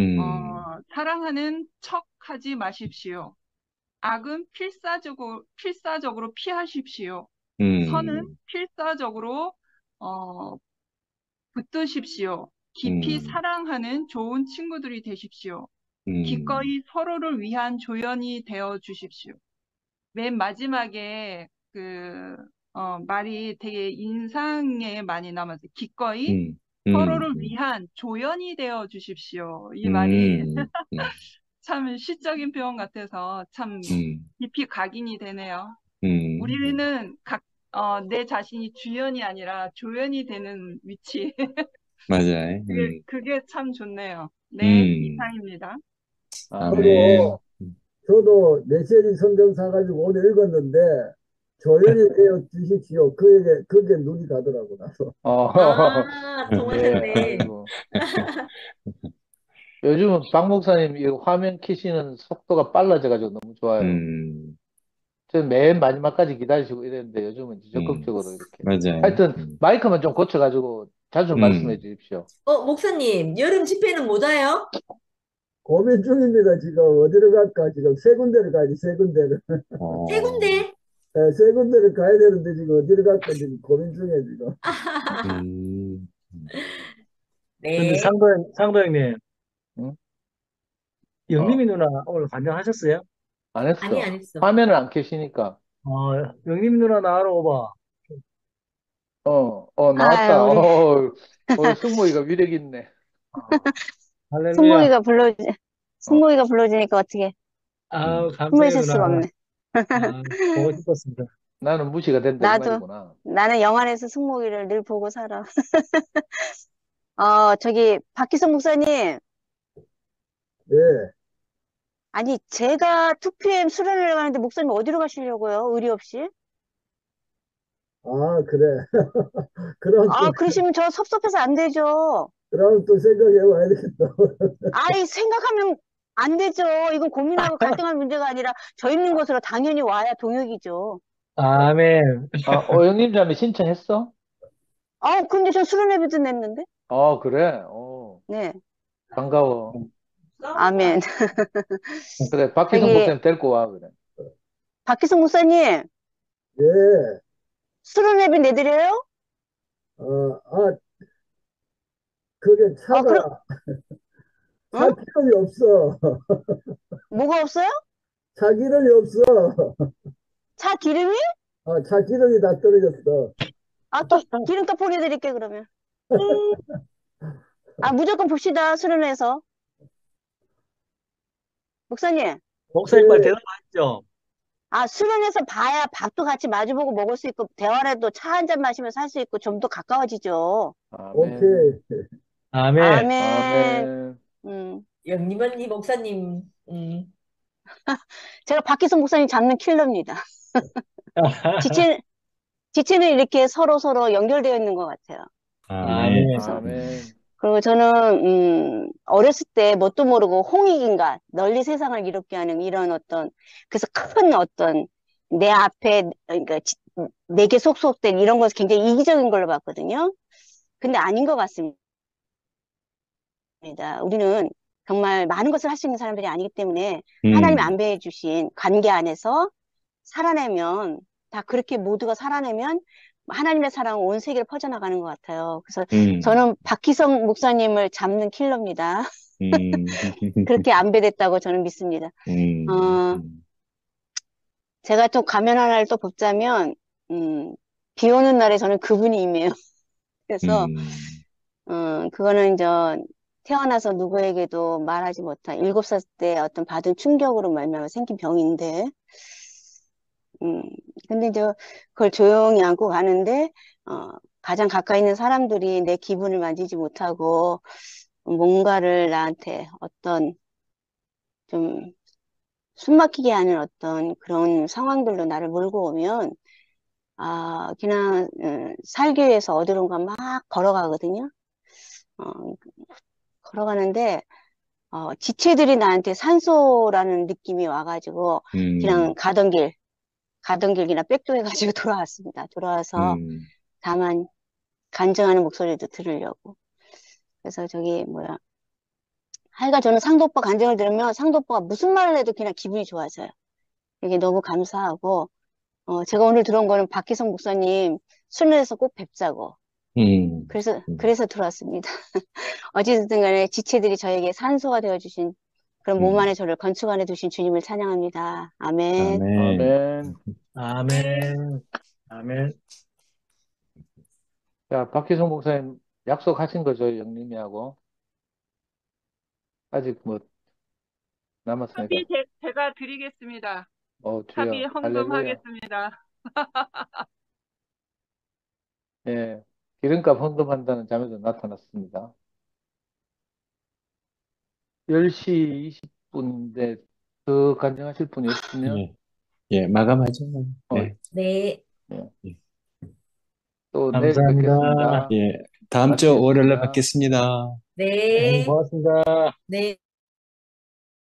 사랑하는 척 하지 마십시오. 악은 필사적으로 피하십시오. 선은 음, 필사적으로, 어, 붙드십시오. 깊이 음, 사랑하는 좋은 친구들이 되십시오. 음, 기꺼이 서로를 위한 조연이 되어 주십시오. 맨 마지막에 말이 되게 인상에 많이 남았어요. 기꺼이 음, 서로를 음, 위한 조연이 되어 주십시오. 이 말이 음, 참 시적인 표현 같아서 참 음, 깊이 각인이 되네요. 음, 우리는 내 자신이 주연이 아니라 조연이 되는 위치. 맞아요. 그게 참 좋네요. 네, 음, 이상입니다. 아멘. 저도, 저도 메시지 성경 사가지고 오늘 읽었는데, 조연이 되어 주십시오. 그게 눈이 가더라고, 나도. 아, 예, 통하셨네. 아이고. 요즘은 박 목사님 이 화면 키시는 속도가 빨라져가지고 너무 좋아요. 음, 저 맨 마지막까지 기다리시고 이랬는데 요즘은 음, 적극적으로 이렇게. 맞아요. 하여튼 마이크만 좀 고쳐가지고 자주 말씀해 음, 주십시오. 목사님, 여름 집회는 못 와요? 고민 중입니다, 지금. 어디로 갈까? 지금 세 군데를 가야지, 세 군데를. 세 군데? 네, 세 군데를 가야 되는데, 지금 어디로 갈까? 지금 고민 중에, 지금. 음, 근데 네. 상도 형님, 응? 영림이 어, 누나 오늘 관장하셨어요? 안 아니, 했어. 안 했어. 화면을 안 켜시니까. 영림이 누나 나와라 오봐. 아, 나왔다. 우리 승모이가 위력 있네. 어, 할렐루야. 승목이가 불러주, 어, 승목이가 불러주니까 어떻게 아우, 숨을 감사해요, 쉴 누나. 수가 없네. 보고 싶었습니다. 나는 무시가 된다 이 나도, 말이구나. 나는 영화에서 승목이를 늘 보고 살아. 저기, 박기성 목사님. 네. 아니, 제가 2PM 수련회를 가는데 목사님 어디로 가시려고요? 의리 없이? 아, 그래. 그럼 또, 그러시면 저 섭섭해서 안 되죠. 그럼 또 생각해 봐야 되겠다. 아이, 생각하면 안 되죠. 이건 고민하고 갈등할 문제가 아니라 저 있는 곳으로 당연히 와야 동역이죠. 아멘. 오영님 자매 신청했어? 근데 저 수련회비도 냈는데? 그래. 네. 반가워. 아멘. 그래, 박희성 저기, 목사님 데리고 와, 그래. 박기성 목사님, 예. 수련회비 내드려요? 아, 그게 그럼, 차 응? 기름이 없어. 뭐가 없어요? 차 기름이 없어. 차 기름이? 차 기름이 다 떨어졌어. 또 기름값 보내드릴게, 그러면. 무조건 봅시다, 수련회에서. 목사님, 목사님 말 대답하시죠. 수련회에서 봐야 밥도 같이 마주보고 먹을 수 있고, 대화라도 차 한 잔 마시면 살 수 있고, 좀 더 가까워지죠. 오케이. 아멘. 아멘. 영림 언니, 목사님, 제가 박기성 목사님 잡는 킬러입니다. 지체는 이렇게 서로 연결되어 있는 것 같아요. 아멘. 그래서, 그리고 저는, 어렸을 때 뭣도 모르고 홍익인가, 널리 세상을 이롭게 하는 이런 그래서 큰 내 앞에, 그러니까 내게 속속된 이런 것을 굉장히 이기적인 걸로 봤거든요. 근데 아닌 것 같습니다. 우리는 정말 많은 것을 할 수 있는 사람들이 아니기 때문에 하나님이 안배해 주신 관계 안에서 살아내면, 다 그렇게 모두가 살아내면 하나님의 사랑은 온 세계를 퍼져나가는 것 같아요. 그래서 저는 박희성 목사님을 잡는 킬러입니다. 그렇게 안배됐다고 저는 믿습니다. 제가 또 가면 하나를 또 뽑자면, 비 오는 날에 저는 그분이 임해요. 그래서, 그거는 태어나서 누구에게도 말하지 못한 7살 때 어떤 받은 충격으로 말미암아 생긴 병인데, 근데 그걸 조용히 안고 가는데, 가장 가까이 있는 사람들이 내 기분을 만지지 못하고, 뭔가를 나한테 좀 숨막히게 하는 그런 상황들로 나를 몰고 오면, 그냥, 살기 위해서 어디론가 막 걸어가거든요. 걸어가는데, 지체들이 나한테 산소라는 느낌이 와가지고, 그냥 가던 길 그냥 빽도해가지고 돌아왔습니다. 돌아와서 다만 간증하는 목소리도 들으려고. 그래서 하여간 저는 상도 오빠 간증을 들으면 상도 오빠가 무슨 말을 해도 그냥 기분이 좋아져요. 이게 너무 감사하고, 제가 오늘 들어온 거는 박희성 목사님 수련회에서 꼭 뵙자고. 그래서 들어왔습니다. 어찌됐든 간에 지체들이 저에게 산소가 되어주신 그런 몸 안에 저를 건축 안에 두신 주님을 찬양합니다. 아멘. 아멘. 아멘. 아멘. 자, 박희성 목사님 약속하신 거죠, 영림이하고? 아직 뭐 남았으니까. 사비 제가 드리겠습니다. 사비 주여, 할렐루야. 헌금하겠습니다. 예, 기름값 헌금한다는 자매도 나타났습니다. 10시 20분인데 더 간증하실 분이 없으면 예, 예, 마감하죠. 예, 네. 예. 예, 또 내일 감사합니다. 뵙겠습니다. 예. 다음 주 월요일에 마치겠습니다. 뵙겠습니다. 네. 고맙습니다. 네.